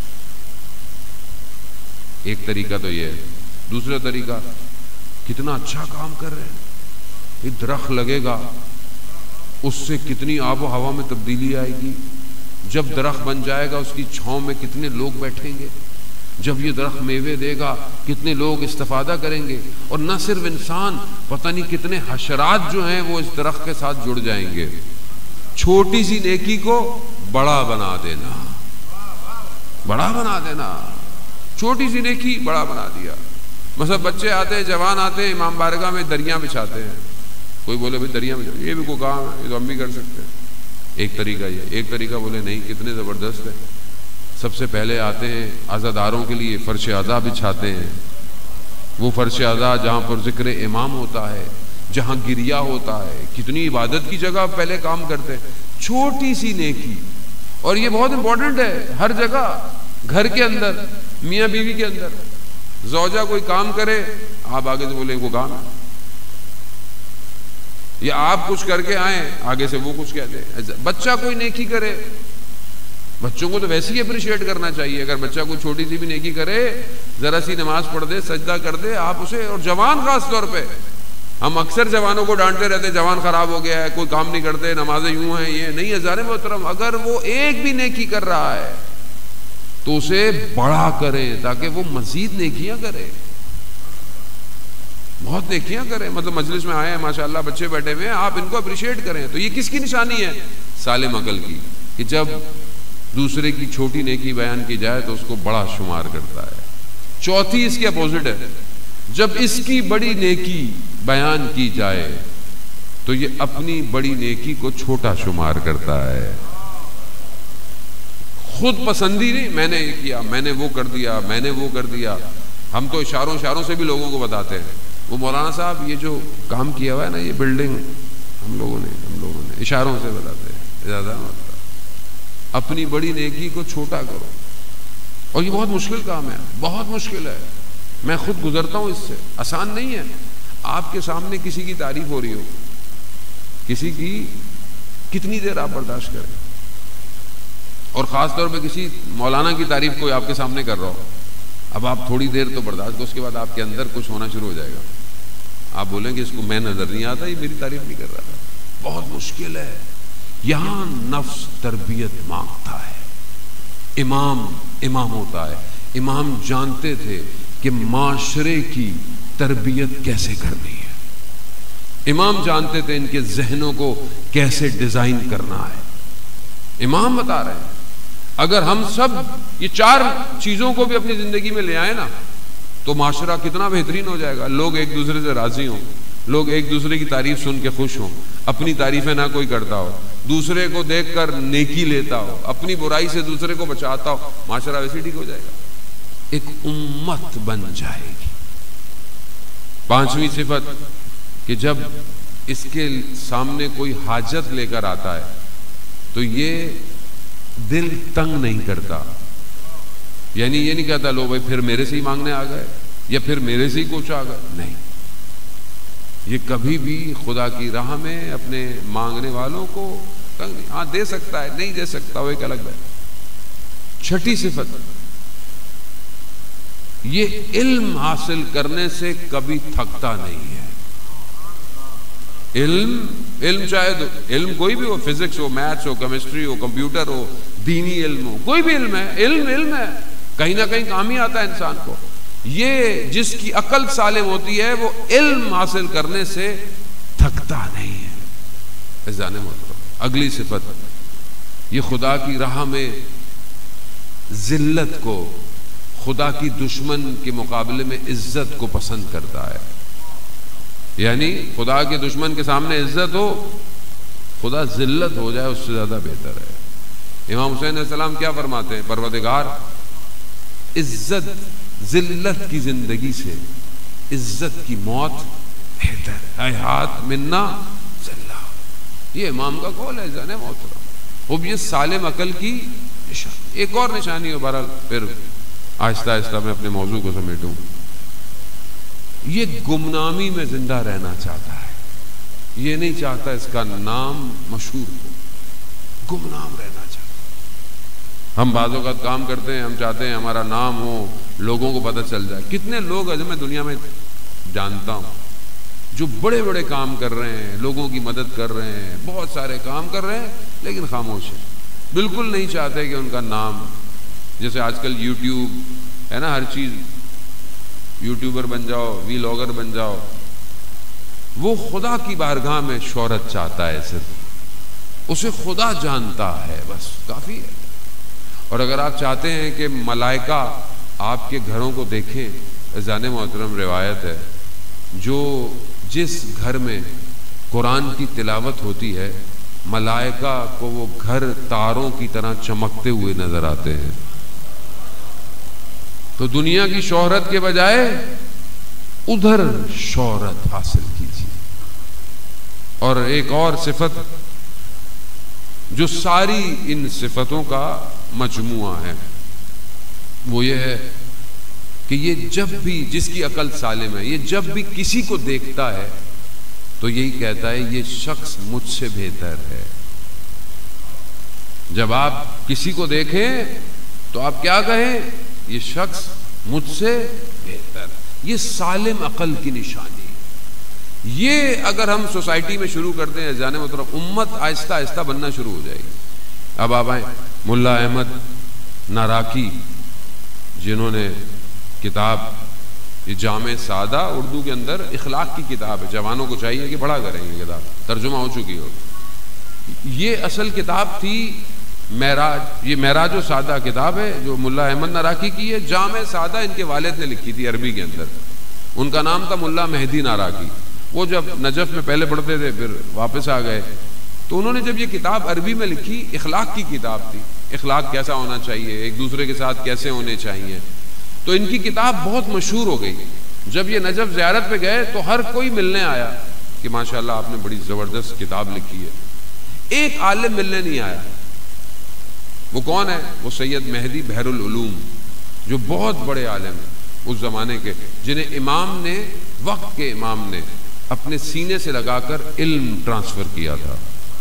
S1: ایک طریقہ تو یہ ہے. دوسرا طریقہ، کتنا اچھا کام کر رہے ہیں، یہ درخت لگے گا اس سے کتنی آب و ہوا میں تبدیلی آئے گی. جب درخت بن جائے گا اس کی چھاؤں میں کتنے لوگ بیٹھیں گے. جب یہ درخت میوے دے گا کتنے لوگ استفادہ کریں گے. اور نہ صرف انسان، پتہ نہیں کتنے حشرات جو ہیں وہ اس درخت کے ساتھ جڑ جائیں گے. چھوٹی سی نیکی کو بڑا بنا دینا، بڑا بنا دینا. چھوٹی سی نیکی بڑا بنا دیا. مثلا بچے آتے ہیں، جوان آتے ہیں، امام بارگاہ میں دریاں بچھاتے ہیں. کوئی بولے بھائی دریاں بچھا، یہ بھی کوئی کام ہے، یہ تو ہم بھی کر سکتے ہیں. ایک طریقہ یہ. ایک طریقہ بولے نہیں، کتنے زبردست ہے. سب سے پہلے آتے ہیں عزاداروں کے لیے فرش عزا بچھاتے ہیں. وہ فرش عزا جہاں پر ذکر امام ہوتا ہے، جہاں گریہ ہوتا ہے، کتنی عبادت کی جگہ پہلے کام کرتے ہیں. چھوٹی سی نیکی. اور یہ بہت امپورٹنٹ ہے ہر جگہ. گھر کے اندر، میاں بیوی کے اندر، زوجہ کوئی کام کرے آپ آگے سے بولیں وہ کام ہے، یا آپ کچھ کر کے آئیں آگے سے وہ کچھ کہتے ہیں. بچہ کوئی نیکی کرے، بچوں کو تو ویسے ہی اپریشیٹ کرنا چاہیے. اگر بچہ کوئی چھوٹی سی بھی نیکی کرے، ذرا سی نماز پڑھ دے، سجدہ کر دے، آپ اسے. اور جوان خاص طور پہ، ہم اکثر جوانوں کو ڈانٹتے رہتے، جوان خراب ہو گیا ہے، کوئی کام نہیں کرتے، نمازیں یوں ہیں، یہ نہیں. ہزار محترم، اگر وہ ایک بھی نیکی کر رہا ہے تو اسے بڑا کریں تاکہ وہ مزید نیکیاں کرے، بہت نیکیاں کریں. مطلب مجلس میں آئے ہیں ماشاءاللہ، بچے بیٹھے ہوئے ہیں، آپ ان کو اپریشیٹ کریں. تو یہ کس کی نشانی ہے؟ سالم عقل کی، کہ جب دوسرے کی چھوٹی نیکی بیان کی جائے تو اس کو بڑا شمار کرتا ہے. چوتھی اس کے اپوزٹ ہے، جب اس کی بڑی نیکی بیان کی جائے تو یہ اپنی بڑی نیکی کو چھوٹا شمار کرتا ہے. خود پسندی نہیں، میں نے یہ کیا، میں نے وہ کر دیا، میں نے وہ کر دیا. ہم تو اشاروں سے بھی لوگوں کو بتاتے ہیں، وہ مولانا صاحب یہ جو کام کیا ہوا ہے نا، یہ بلڈنگ ہم لوگوں نے اشاروں سے بتاتے ہیں. زیادہ اپنی بڑی نیکی کو چھوٹا کرو. اور یہ بہت مشکل کام ہے، بہت مشکل ہے. میں خود گزرتا ہوں اس سے، آسان نہیں ہے. آپ کے سامنے کسی کی تعریف ہو رہی ہو، کسی کی، کتنی دیر آپ برداشت کریں؟ اور خاص طور پہ کسی مولانا کی تعریف کوئی آپ کے سامنے کر رہا ہو. اب آپ تھوڑی دیر تو برداشت کرو، اس کے بعد آپ کے اندر کچھ ہونا شروع ہو جائے گا. آپ بولیں کہ اس کو میں نظر نہیں آتا، یہ میری تعریف نہیں کر رہا تھا. بہت مشکل ہے. یہاں نفس تربیت مانگتا ہے. امام ہوتا ہے. امام جانتے تھے کہ معاشرے کی تربیت کیسے کرنی ہے. امام جانتے تھے ان کے ذہنوں کو کیسے ڈیزائن کرنا ہے. امام بتا رہے ہیں. اگر ہم سب یہ چار چیزوں کو بھی اپنی زندگی میں لے آئے نا تو معاشرہ کتنا بہترین ہو جائے گا. لوگ ایک دوسرے سے راضی ہوں، لوگ ایک دوسرے کی تعریف سن کے خوش ہوں، اپنی تعریفیں نہ کوئی کرتا ہو، دوسرے کو دیکھ کر نیکی لیتا ہو، اپنی برائی سے دوسرے کو بچاتا ہو. معاشرہ ویسے ٹھیک ہو جائے گا. ایک امت بن جائے گی. 5ویں صفت کہ جب اس کے سامنے کوئی حاجت لے کر آتا ہے تو یہ دل تنگ نہیں کرتا، یعنی یہ نہیں کہتا لو بھائی پھر میرے سے ہی مانگنے آ گئے یا پھر میرے سے ہی کچھ آ گئے، نہیں، یہ کبھی بھی خدا کی راہ میں اپنے مانگنے والوں کو تنگ نہیں، ہاں دے سکتا ہے، نہیں دے سکتا وہ ایک الگ بات۔ 6ٹھی صفت، یہ علم حاصل کرنے سے کبھی تھکتا نہیں ہے۔ علم چاہے تو علم کوئی بھی ہو، فزکس ہو، میتھس ہو، کیمسٹری ہو، کمپیوٹر ہو، دینی علم ہو، کوئی بھی علم ہے، علم ہے، کہیں نہ کہیں کام ہی آتا ہے انسان کو۔ یہ جس کی عقل سالم ہوتی ہے وہ علم حاصل کرنے سے تھکتا نہیں ہے۔ عزیزان محترم، اگلی صفت، یہ خدا کی راہ میں ذلت کو، خدا کی دشمن کے مقابلے میں عزت کو پسند کرتا ہے، یعنی خدا کے دشمن کے سامنے عزت ہو، خدا ذلت ہو جائے اس سے زیادہ بہتر ہے۔ امام حسین علیہ السلام کیا فرماتے ہیں؟ پروردگار عزت ذلت کی زندگی سے عزت کی موت بہتر ہے، حیات منا ذلہ، یہ امام کا قول ہے جانے محترم۔ اب یہ سالم عقل کی نشانی، ایک اور نشانی ہو، بہرحال پھر آہستہ آہستہ میں اپنے موضوع کو سمیٹوں، یہ گمنامی میں زندہ رہنا چاہتا ہے، یہ نہیں چاہتا اس کا نام مشہور ہو، گمنام رہنا چاہتا ہے۔ ہم بعض اوقات کام کرتے ہیں، ہم چاہتے ہیں ہمارا نام ہو، لوگوں کو پتہ چل جائے۔ کتنے لوگ میں دنیا میں جانتا ہوں جو بڑے بڑے کام کر رہے ہیں، لوگوں کی مدد کر رہے ہیں، بہت سارے کام کر رہے ہیں، لیکن خاموش ہیں، بالکل نہیں چاہتے کہ ان کا نام، جیسے آج کل یوٹیوب ہے نا، ہر چیز یوٹیوبر بن جاؤ، وی لاگر بن جاؤ، وہ خدا کی بارگاہ میں شہرت چاہتا ہے، صرف اسے خدا جانتا ہے، بس کافی ہے۔ اور اگر آپ چاہتے ہیں کہ ملائکہ آپ کے گھروں کو دیکھیں، عزیزان محترم روایت ہے، جس گھر میں قرآن کی تلاوت ہوتی ہے، ملائکہ کو وہ گھر تاروں کی طرح چمکتے ہوئے نظر آتے ہیں۔ تو دنیا کی شہرت کے بجائے ادھر شہرت حاصل کیجیے۔ اور ایک اور صفت جو ساری ان صفتوں کا مجموعہ ہے، وہ یہ ہے کہ یہ جب بھی، جس کی عقل سالم ہے، یہ جب بھی کسی کو دیکھتا ہے تو یہی کہتا ہے یہ شخص مجھ سے بہتر ہے۔ جب آپ کسی کو دیکھیں تو آپ کیا کہیں؟ یہ شخص مجھ سے بہتر، یہ سالم عقل کی نشانی ہے۔ یہ اگر ہم سوسائٹی میں شروع کرتے ہیں جانے مطلب امت آہستہ آہستہ بننا شروع ہو جائے گی۔ اب آپ آئیں، ملا احمد ناراکی جنہوں نے کتاب یہ جامع سادہ، اردو کے اندر اخلاق کی کتاب ہے، جوانوں کو چاہیے کہ پڑھا کریں، یہ کتاب ترجمہ ہو چکی ہو۔ یہ اصل کتاب تھی معراج، یہ معراج و سادہ کتاب ہے جو ملا احمد ناراکی کی ہے، جامع سادہ ان کے والد نے لکھی تھی عربی کے اندر، ان کا نام تھا ملا مہدی ناراکی۔ وہ جب نجف میں پہلے پڑھتے تھے پھر واپس آ گئے، تو انہوں نے جب یہ کتاب عربی میں لکھی، اخلاق کی کتاب تھی، اخلاق کیسا ہونا چاہیے، ایک دوسرے کے ساتھ کیسے ہونے چاہیے، تو ان کی کتاب بہت مشہور ہو گئی۔ جب یہ نجف زیارت پہ گئے تو ہر کوئی ملنے آیا کہ ماشاءاللہ آپ نے بڑی زبردست کتاب لکھی ہے۔ ایک عالم ملنے نہیں آیا، وہ کون ہے؟ وہ سید مہدی بحر العلوم، جو بہت بڑے عالم ہیں اس زمانے کے، جنہیں امام نے، وقت کے امام نے اپنے سینے سے لگا کر علم ٹرانسفر کیا تھا۔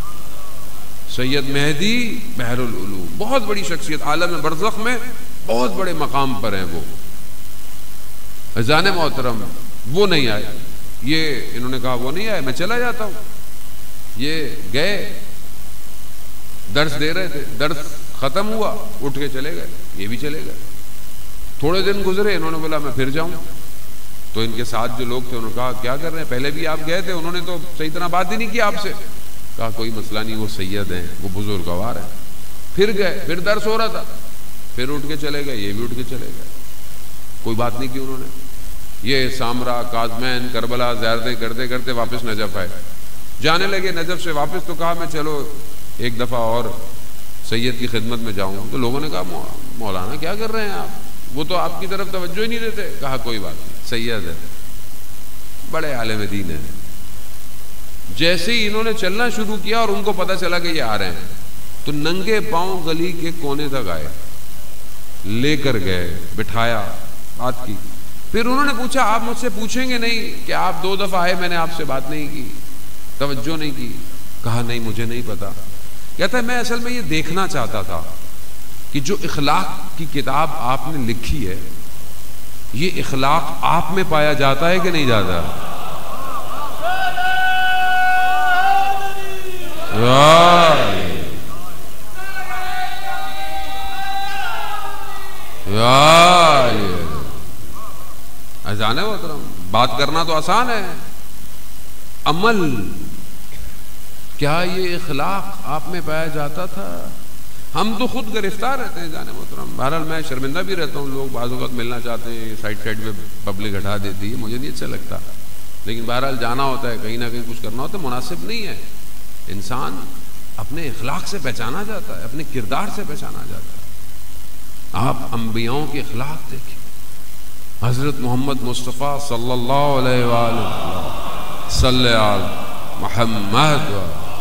S1: سید مہدی بحر العلوم، بہت بڑی شخصیت، عالم برزخ میں بہت بڑے مقام پر ہیں وہ۔ عزیزان محترم، وہ نہیں آئے، یہ انہوں نے کہا وہ نہیں آئے، میں چلا جاتا ہوں۔ یہ گئے، درس دے رہے تھے، درس ختم ہوا، اٹھ کے چلے گئے، یہ بھی چلے گئے۔ تھوڑے دن گزرے، انہوں نے بولا میں پھر جاؤں، تو ان کے ساتھ جو لوگ تھے انہوں نے کہا کیا کر رہے ہیں، پہلے بھی آپ گئے تھے، انہوں نے تو صحیح طرح بات ہی نہیں کی آپ سے۔ کہا کوئی مسئلہ نہیں، وہ سید ہیں، وہ بزرگوار ہیں۔ پھر گئے، پھر درس ہو رہا تھا، پھر اٹھ کے چلے گئے، یہ بھی اٹھ کے چلے گئے، کوئی بات نہیں کی انہوں نے۔ یہ سامرا، کاظمین، کربلا زیارتیں کرتے کرتے واپس نجف آئے، جانے لگے نجف سے واپس، تو کہا میں چلو ایک دفعہ اور سید کی خدمت میں جاؤں۔ تو لوگوں نے کہا مولانا کیا کر رہے ہیں آپ، وہ تو آپ کی طرف توجہ ہی نہیں دیتے۔ کہا کوئی بات نہیں، سید ہے، بڑے عالم دین ہیں. جیسے ہی انہوں نے چلنا شروع کیا اور ان کو پتہ چلا کہ یہ آ رہے ہیں تو ننگے پاؤں گلی کے کونے تک آئے, لے کر گئے, بٹھایا, بات کی. پھر انہوں نے پوچھا آپ مجھ سے پوچھیں گے نہیں کہ آپ 2 دفعہ آئے, میں نے آپ سے بات نہیں کی, توجہ نہیں کی؟ کہا نہیں مجھے نہیں پتا. کہتا ہے میں اصل میں یہ دیکھنا چاہتا تھا کہ جو اخلاق کی کتاب آپ نے لکھی ہے یہ اخلاق آپ میں پایا جاتا ہے کہ نہیں جاتا؟ اذان ہے محترم, بات کرنا تو آسان ہے, عمل کیا یہ اخلاق آپ میں پایا جاتا تھا؟ ہم تو خود گرفتار رہتے ہیں جانے محترم. بہرحال میں شرمندہ بھی رہتا ہوں, لوگ بعض اوقات ملنا چاہتے ہیں, سائڈ میں پبلک ہٹا دیتی ہے, مجھے نہیں اچھا لگتا, لیکن بہرحال جانا ہوتا ہے, کہیں نہ کہیں کچھ کرنا ہوتا ہے, مناسب نہیں ہے. انسان اپنے اخلاق سے پہچانا جاتا ہے, اپنے کردار سے پہچانا جاتا ہے. آپ انبیاءوں کے اخلاق دیکھیں, حضرت محمد مصطفیٰ صلی اللہ علیہ وآلہ صلی علی محمد.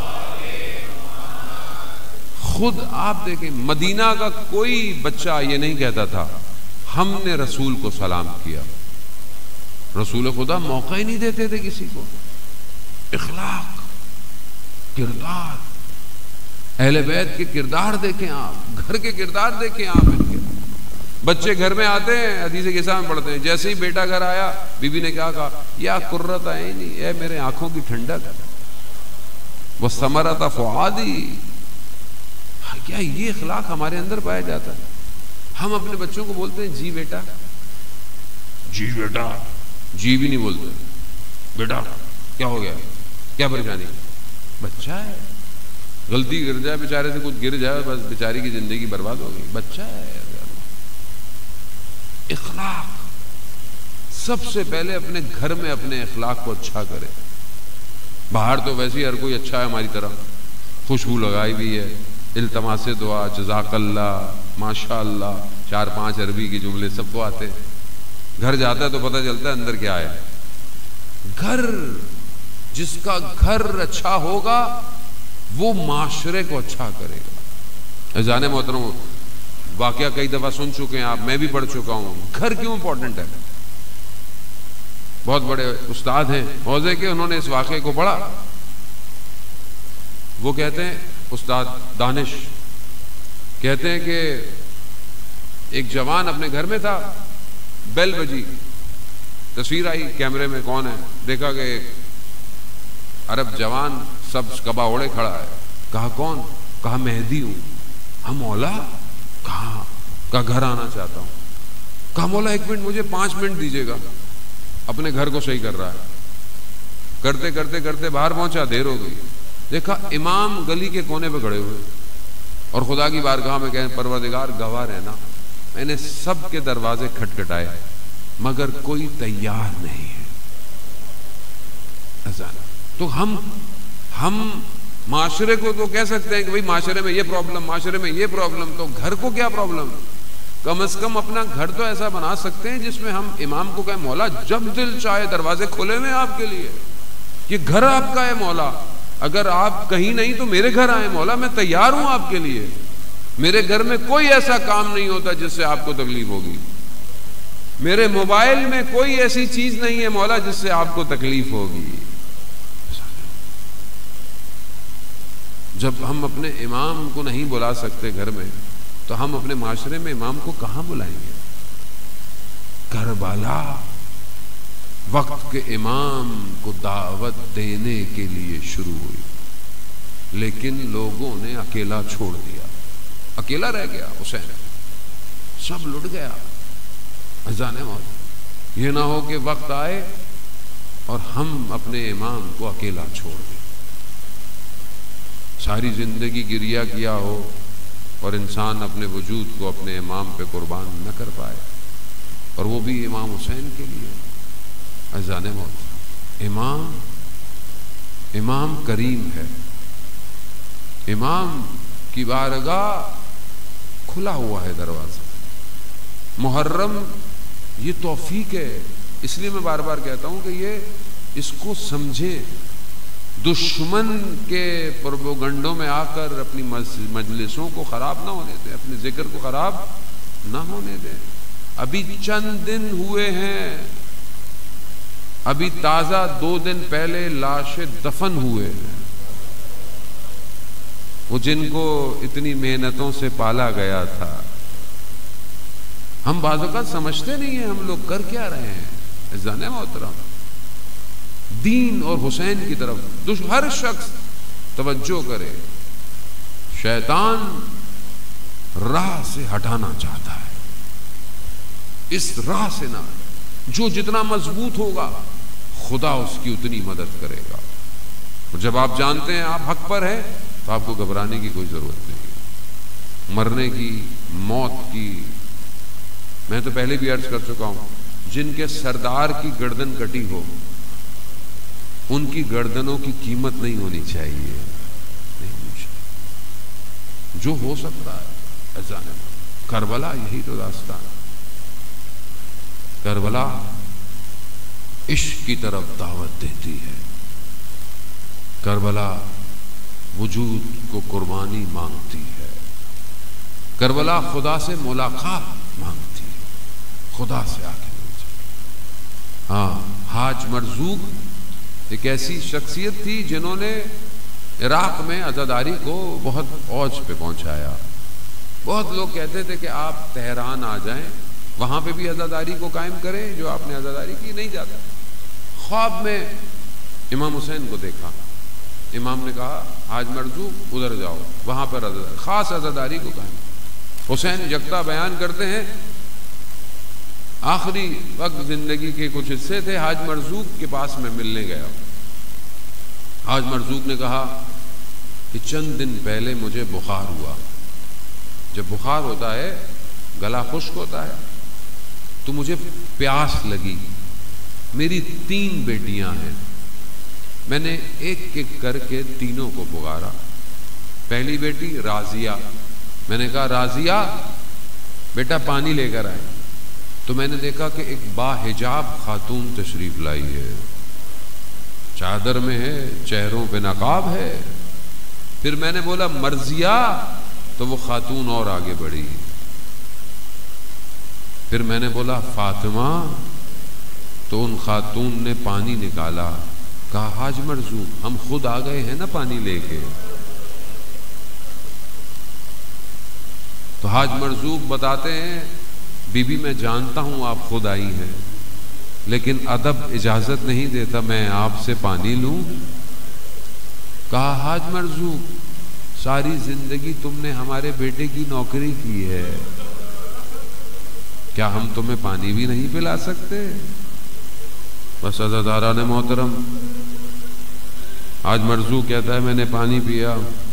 S1: خود آپ دیکھیں مدینہ کا کوئی بچہ یہ نہیں کہتا تھا ہم نے رسول کو سلام کیا. رسول خدا موقع ہی نہیں دیتے تھے کسی کو. اخلاق, کردار, اہل بیت کے کردار دیکھیں آپ, گھر کے کردار دیکھیں آپ. ان کے بچے گھر میں آتے ہیں, حدیث قصہ میں پڑھتے ہیں, جیسے ہی بیٹا گھر آیا بی بی نے کیا کہا, یا قرۃ عینی, اے میرے آنکھوں کی ٹھنڈک, وثمرۃ فؤادی. کیا یہ اخلاق ہمارے اندر پایا جاتا ہے؟ ہم اپنے بچوں کو بولتے ہیں جی بیٹا, جی بیٹا, جی بھی نہیں بولتے. بیٹا کیا ہو گیا, کیا پریشانی؟ بچہ ہے, غلطی گر جائے بیچارے سے, کچھ گر جائے بس بیچاری کی زندگی برباد ہو گئی. بچہ ہے. اخلاق سب سے پہلے اپنے گھر میں اپنے اخلاق کو اچھا کرے. باہر تو ویسے ہی ہر کوئی اچھا ہے ہماری طرح, خوشبو لگائی بھی ہے, التماس دعا, جزاک اللہ, ماشاء اللہ, 4-5 عربی کے جملے سب کو آتے ہیں. گھر جاتا ہے تو پتہ چلتا ہے اندر کیا ہے. گھر, جس کا گھر اچھا ہوگا وہ معاشرے کو اچھا کرے گا. جانے محترم, واقعہ کئی دفعہ سن چکے ہیں آپ, میں بھی پڑھ چکا ہوں. گھر کیوں امپورٹنٹ ہے؟ بہت بڑے استاد ہیں حوزے کے, انہوں نے اس واقعے کو پڑھا. وہ کہتے ہیں, استاد دانش کہتے ہیں کہ ایک جوان اپنے گھر میں تھا, بیل بجی, تصویر آئی کیمرے میں, کون ہے؟ دیکھا کہ ایک عرب جوان سبز قبا اوڑے کھڑا ہے. کہا کون؟ کہا مہدی ہوں. ہم مولا, کہا گھر آنا چاہتا ہوں. کہا مولا 1 منٹ, مجھے 5 منٹ دیجیے گا, اپنے گھر کو صحیح کر رہا ہے. کرتے کرتے کرتے باہر پہنچا, دیر ہو گئی. دیکھا امام گلی کے کونے پہ کھڑے ہوئے اور خدا کی بارگاہ میں کہیں پروردگار گواہ رہنا, میں نے سب کے دروازے کھٹکھٹائے مگر کوئی تیار نہیں ہے. تو ہم معاشرے کو تو کہہ سکتے ہیں کہ بھئی معاشرے میں یہ پرابلم, معاشرے میں یہ پرابلم, تو گھر کو کیا پرابلم؟ کم از کم اپنا گھر تو ایسا بنا سکتے ہیں جس میں ہم امام کو کہیں مولا جب دل چاہے دروازے کھلے ہوئے آپ کے لیے, یہ گھر آپ کا ہے مولا, اگر آپ کہیں نہیں تو میرے گھر آئیں مولا, میں تیار ہوں آپ کے لیے. میرے گھر میں کوئی ایسا کام نہیں ہوتا جس سے آپ کو تکلیف ہوگی, میرے موبائل میں کوئی ایسی چیز نہیں ہے مولا جس سے آپ کو تکلیف ہوگی. جب ہم اپنے امام کو نہیں بلا سکتے گھر میں, تو ہم اپنے معاشرے میں امام کو کہاں بلائیں گے؟ کربلا وقت کے امام کو دعوت دینے کے لیے شروع ہوئی, لیکن لوگوں نے اکیلا چھوڑ دیا, اکیلا رہ گیا حسین, سب لٹ گیا. اذان موت, یہ نہ ہو کہ وقت آئے اور ہم اپنے امام کو اکیلا چھوڑ دیں. ساری زندگی گریہ کیا ہو اور انسان اپنے وجود کو اپنے امام پہ قربان نہ کر پائے, اور وہ بھی امام حسین کے لیے. اذان موت, امام کریم ہے, امام کی بارگاہ کھلا ہوا ہے دروازہ. محرم یہ توفیق ہے, اس لیے میں بار بار کہتا ہوں کہ یہ اس کو سمجھے، دشمن کے پروپیگنڈوں میں آ کر اپنی مجلسوں کو خراب نہ ہونے دیں، اپنے ذکر کو خراب نہ ہونے دیں۔ ابھی چند دن ہوئے ہیں، ابھی تازہ 2 دن پہلے لاشیں دفن ہوئے ہیں، وہ جن کو اتنی محنتوں سے پالا گیا تھا۔ ہم بعض اوقات سمجھتے نہیں ہیں ہم لوگ کر کیا رہے ہیں۔ عزیزان محترم، دین اور حسین کی طرف ہر شخص توجہ کرے۔ شیطان راہ سے ہٹانا چاہتا ہے، اس راہ سے نہ، جو جتنا مضبوط ہوگا خدا اس کی اتنی مدد کرے گا۔ اور جب آپ جانتے ہیں آپ حق پر ہیں تو آپ کو گھبرانے کی کوئی ضرورت نہیں، مرنے کی، موت کی۔ میں تو پہلے بھی عرض کر چکا ہوں، جن کے سردار کی گردن کٹی ہو ان کی گردنوں کی قیمت نہیں ہونی چاہیے، نہیں ہونی چاہیے۔ جو ہو سکتا ہے ایسا نہیں۔ کربلا یہی تو داستان، کربلا عشق کی طرف دعوت دیتی ہے، کربلا وجود کو قربانی مانگتی ہے، کربلا خدا سے ملاقات مانگتی ہے، خدا سے آ کے۔ ہاں، حاج مرزوق ایک ایسی شخصیت تھی جنہوں نے عراق میں عزاداری کو بہت اوج پہ پہنچایا۔ بہت لوگ کہتے تھے کہ آپ تہران آ جائیں، وہاں پہ بھی عزاداری کو قائم کریں، جو آپ نے عزاداری کی نہیں جاتا۔ خواب میں امام حسین کو دیکھا، امام نے کہا حاج مرزوق ادھر جاؤ، وہاں پر عزاداری، خاص عزاداری کو قائم۔ حسین یکتا بیان کرتے ہیں، آخری وقت زندگی کے کچھ حصے تھے، حاج مرزوق کے پاس میں ملنے گیا۔ حاج مرزوق نے کہا کہ چند دن پہلے مجھے بخار ہوا۔ جب بخار ہوتا ہے گلا خشک ہوتا ہے، تو مجھے پیاس لگی۔ میری 3 بیٹیاں ہیں، میں نے ایک ایک کر کے تینوں کو پکارا۔ پہلی بیٹی راضیہ، میں نے کہا راضیہ بیٹا پانی لے کر آئے، تو میں نے دیکھا کہ ایک باحجاب خاتون تشریف لائی ہے، چادر میں ہے، چہروں پہ نقاب ہے۔ پھر میں نے بولا مرضیہ، تو وہ خاتون اور آگے بڑھی۔ پھر میں نے بولا فاطمہ، تو ان خاتون نے پانی نکالا، کہا حاج مرزوق ہم خود آ گئے ہیں نا پانی لے کے۔ تو حاج مرزوق بتاتے ہیں بی بی میں جانتا ہوں آپ خود آئی ہیں، لیکن ادب اجازت نہیں دیتا میں آپ سے پانی لوں۔ کہا حاج مرزوق ساری زندگی تم نے ہمارے بیٹے کی نوکری کی ہے، کیا ہم تمہیں پانی بھی نہیں پلا سکتے؟ بس عزاداران محترم، حاج مرزوق کہتا ہے میں نے پانی پیا۔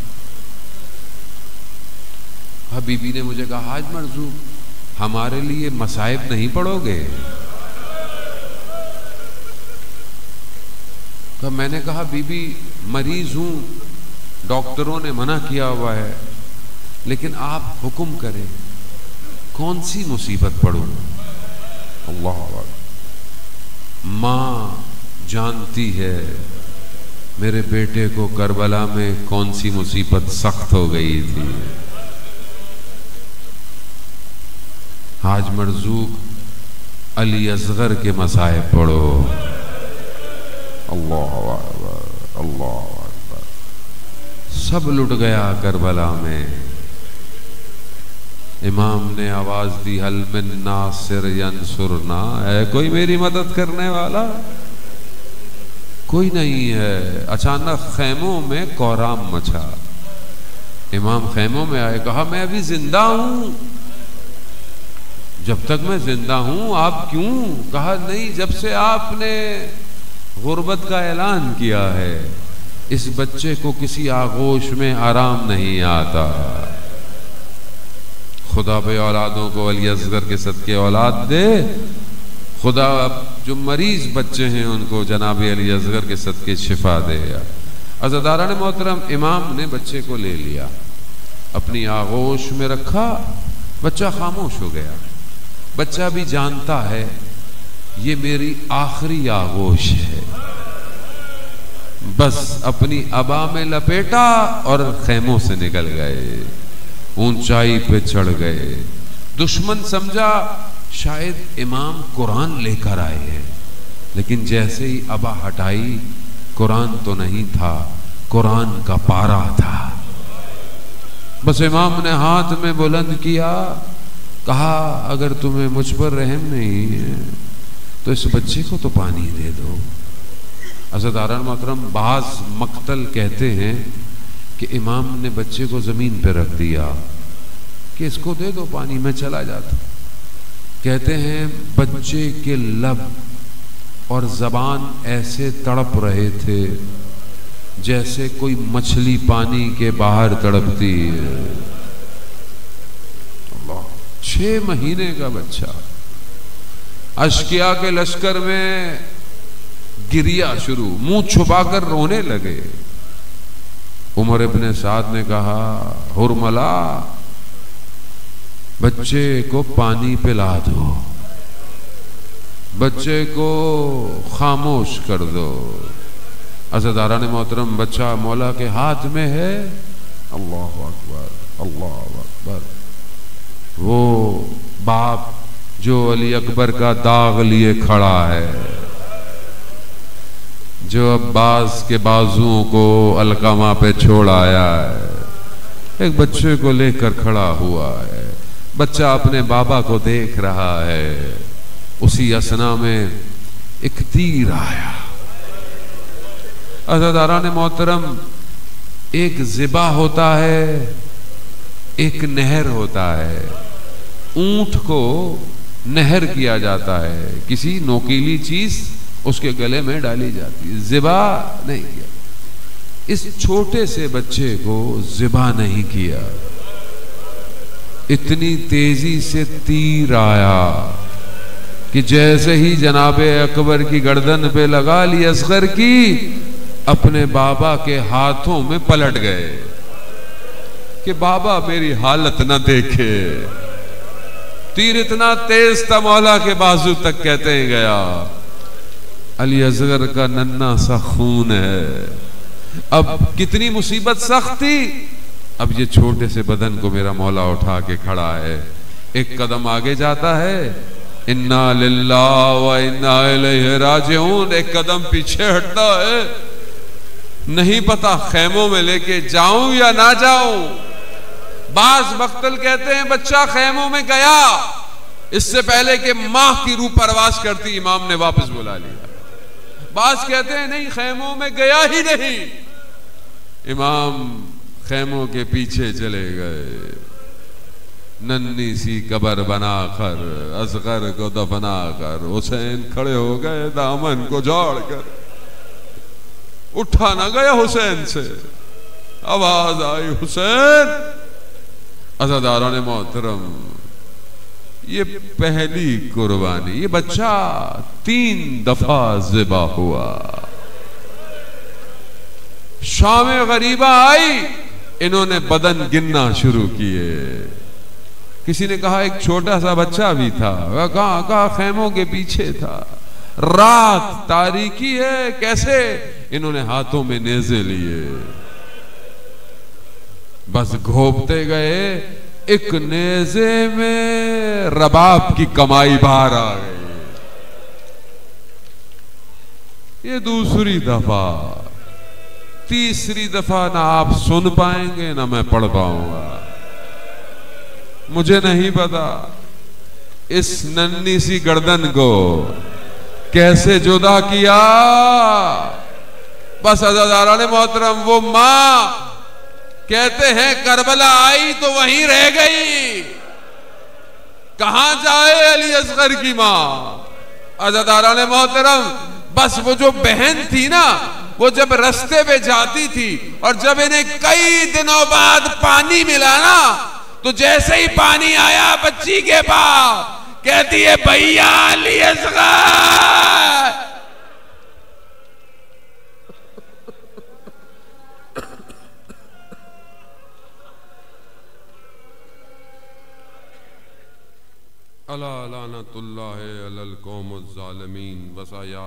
S1: بی بی نے مجھے کہا حاج مرزوق ہمارے لیے مصائب نہیں پڑھو گے؟ تو میں نے کہا بی بی مریض ہوں، ڈاکٹروں نے منع کیا ہوا ہے، لیکن آپ حکم کریں کون سی مصیبت پڑھوں؟ اللہ اکبر۔ ماں جانتی ہے میرے بیٹے کو کربلا میں کون سی مصیبت سخت ہو گئی تھی۔ حاج مرزوق علی اصغر کے مصائب پڑھو۔ اللہ اکبر، اللہ اکبر۔ سب لٹ گیا کربلا میں۔ امام نے آواز دی حل من ناصر ینصرنا، ہے کوئی میری مدد کرنے والا؟ کوئی نہیں ہے۔ اچانک خیموں میں کورام مچا، امام خیموں میں آئے، کہا میں ابھی زندہ ہوں، جب تک میں زندہ ہوں آپ کیوں؟ کہا نہیں، جب سے آپ نے غربت کا اعلان کیا ہے اس بچے کو کسی آغوش میں آرام نہیں آتا۔ خدا پہ اولادوں کو علی اصغر کے صدقے اولاد دے، خدا جو مریض بچے ہیں ان کو جناب علی اصغر کے صدقے شفا دے۔ عزاداران محترم، امام نے بچے کو لے لیا، اپنی آغوش میں رکھا، بچہ خاموش ہو گیا۔ بچہ بھی جانتا ہے یہ میری آخری آغوش ہے، بس اپنی ابا میں لپیٹا اور خیموں سے نکل گئے، اونچائی پہ چڑھ گئے۔ دشمن سمجھا شاید امام قرآن لے کر آئے ہیں، لیکن جیسے ہی ابا ہٹائی، قرآن تو نہیں تھا، قرآن کا پارا تھا۔ بس امام نے ہاتھ میں بلند کیا، کہا اگر تمہیں مجھ پر رحم نہیں ہے تو اس بچے کو تو پانی دے دو۔ عزیزان محترم، بعض مقتل کہتے ہیں کہ امام نے بچے کو زمین پہ رکھ دیا کہ اس کو دے دو پانی، میں چلا جاتا۔ کہتے ہیں بچے کے لب اور زبان ایسے تڑپ رہے تھے جیسے کوئی مچھلی پانی کے باہر تڑپتی ہے۔ اللہ، 6 مہینے کا بچہ اشقیاء کے لشکر میں گریا شروع، منہ چھپا کر رونے لگے۔ عمر ابن سعد نے کہا ہرملا، بچے کو پانی پلا دو، بچے کو خاموش کر دو۔ عزیزان محترم، بچہ مولا کے ہاتھ میں ہے۔ اللہ اکبر، اللہ اکبر۔ وہ باپ جو علی اکبر کا داغ لیے کھڑا ہے، جو عباس کے بازوؤں کو علقمہ پہ چھوڑ آیا ہے، ایک بچے کو لے کر کھڑا ہوا ہے۔ بچہ اپنے بابا کو دیکھ رہا ہے۔ اسی اثنا میں ایک تیر آیا۔ عزیزان محترم، ایک ذبح ہوتا ہے، ایک نہر ہوتا ہے۔ اونٹ کو نہر کیا جاتا ہے، کسی نوکیلی چیز اس کے گلے میں ڈالی جاتی ہے، ذبح نہیں کیا۔ اس چھوٹے سے بچے کو ذبح نہیں کیا، اتنی تیزی سے تیر آیا کہ جیسے ہی جناب اکبر کی گردن پہ لگا لی اصغر کی، اپنے بابا کے ہاتھوں میں پلٹ گئے کہ بابا میری حالت نہ دیکھے۔ تیر اتنا تیز تھا مولا کے بازو تک کہتے ہیں گیا۔ علی اصغر کا ننھا سا خون ہے۔ اب کتنی مصیبت سخت تھی، اب یہ چھوٹے سے بدن کو میرا مولا اٹھا کے کھڑا ہے، ایک قدم آگے جاتا ہے، انا للہ و انا الیہ راجعون، ایک قدم پیچھے ہٹتا ہے، نہیں پتا خیموں میں لے کے جاؤں یا نہ جاؤں۔ بعض مقتل کہتے ہیں بچہ خیموں میں گیا، اس سے پہلے کہ ماں کی روح پرواز کرتی امام نے واپس بلا لیا۔ بعض کہتے ہیں نہیں، خیموں میں گیا ہی نہیں، امام خیموں کے پیچھے چلے گئے۔ ننھی سی قبر بنا کر اصغر کو دفنا کر حسین کھڑے ہو گئے، دامن کو جھاڑ کر۔ اٹھا نہ گیا حسین سے، آواز آئی حسین۔ عزیزان محترم، یہ پہلی قربانی، یہ بچہ 3 دفعہ ذبح ہوا۔ شام غریبہ آئی، انہوں نے بدن گننا شروع کیے۔ کسی نے کہا ایک چھوٹا سا بچہ بھی تھا، کہاں خیموں کے پیچھے تھا، رات تاریکی ہے، کیسے؟ انہوں نے ہاتھوں میں نیزے لیے، بس گھوپتے گئے، ایک نیزے میں رباب کی کمائی باہر آ گئی۔ یہ دوسری دفعہ، تیسری دفعہ نہ آپ سن پائیں گے نہ میں پڑھ پاؤں گا، مجھے نہیں پتا اس ننھی سی گردن کو کیسے جدا کیا۔ بس عزیزان محترم، وہ ماں کہتے ہیں کربلا آئی تو وہیں رہ گئی، کہاں جائے علی اصغر کی ماں۔ عزیزان محترم، بس وہ جو بہن تھی نا، وہ جب رستے پہ جاتی تھی اور جب انہیں کئی دنوں بعد پانی ملا نا، تو جیسے ہی پانی آیا بچی کے پاس کہتی ہے بھیا علی اصغر۔ الا لعنت اللہ علی القوم الظالمین۔ بس آیا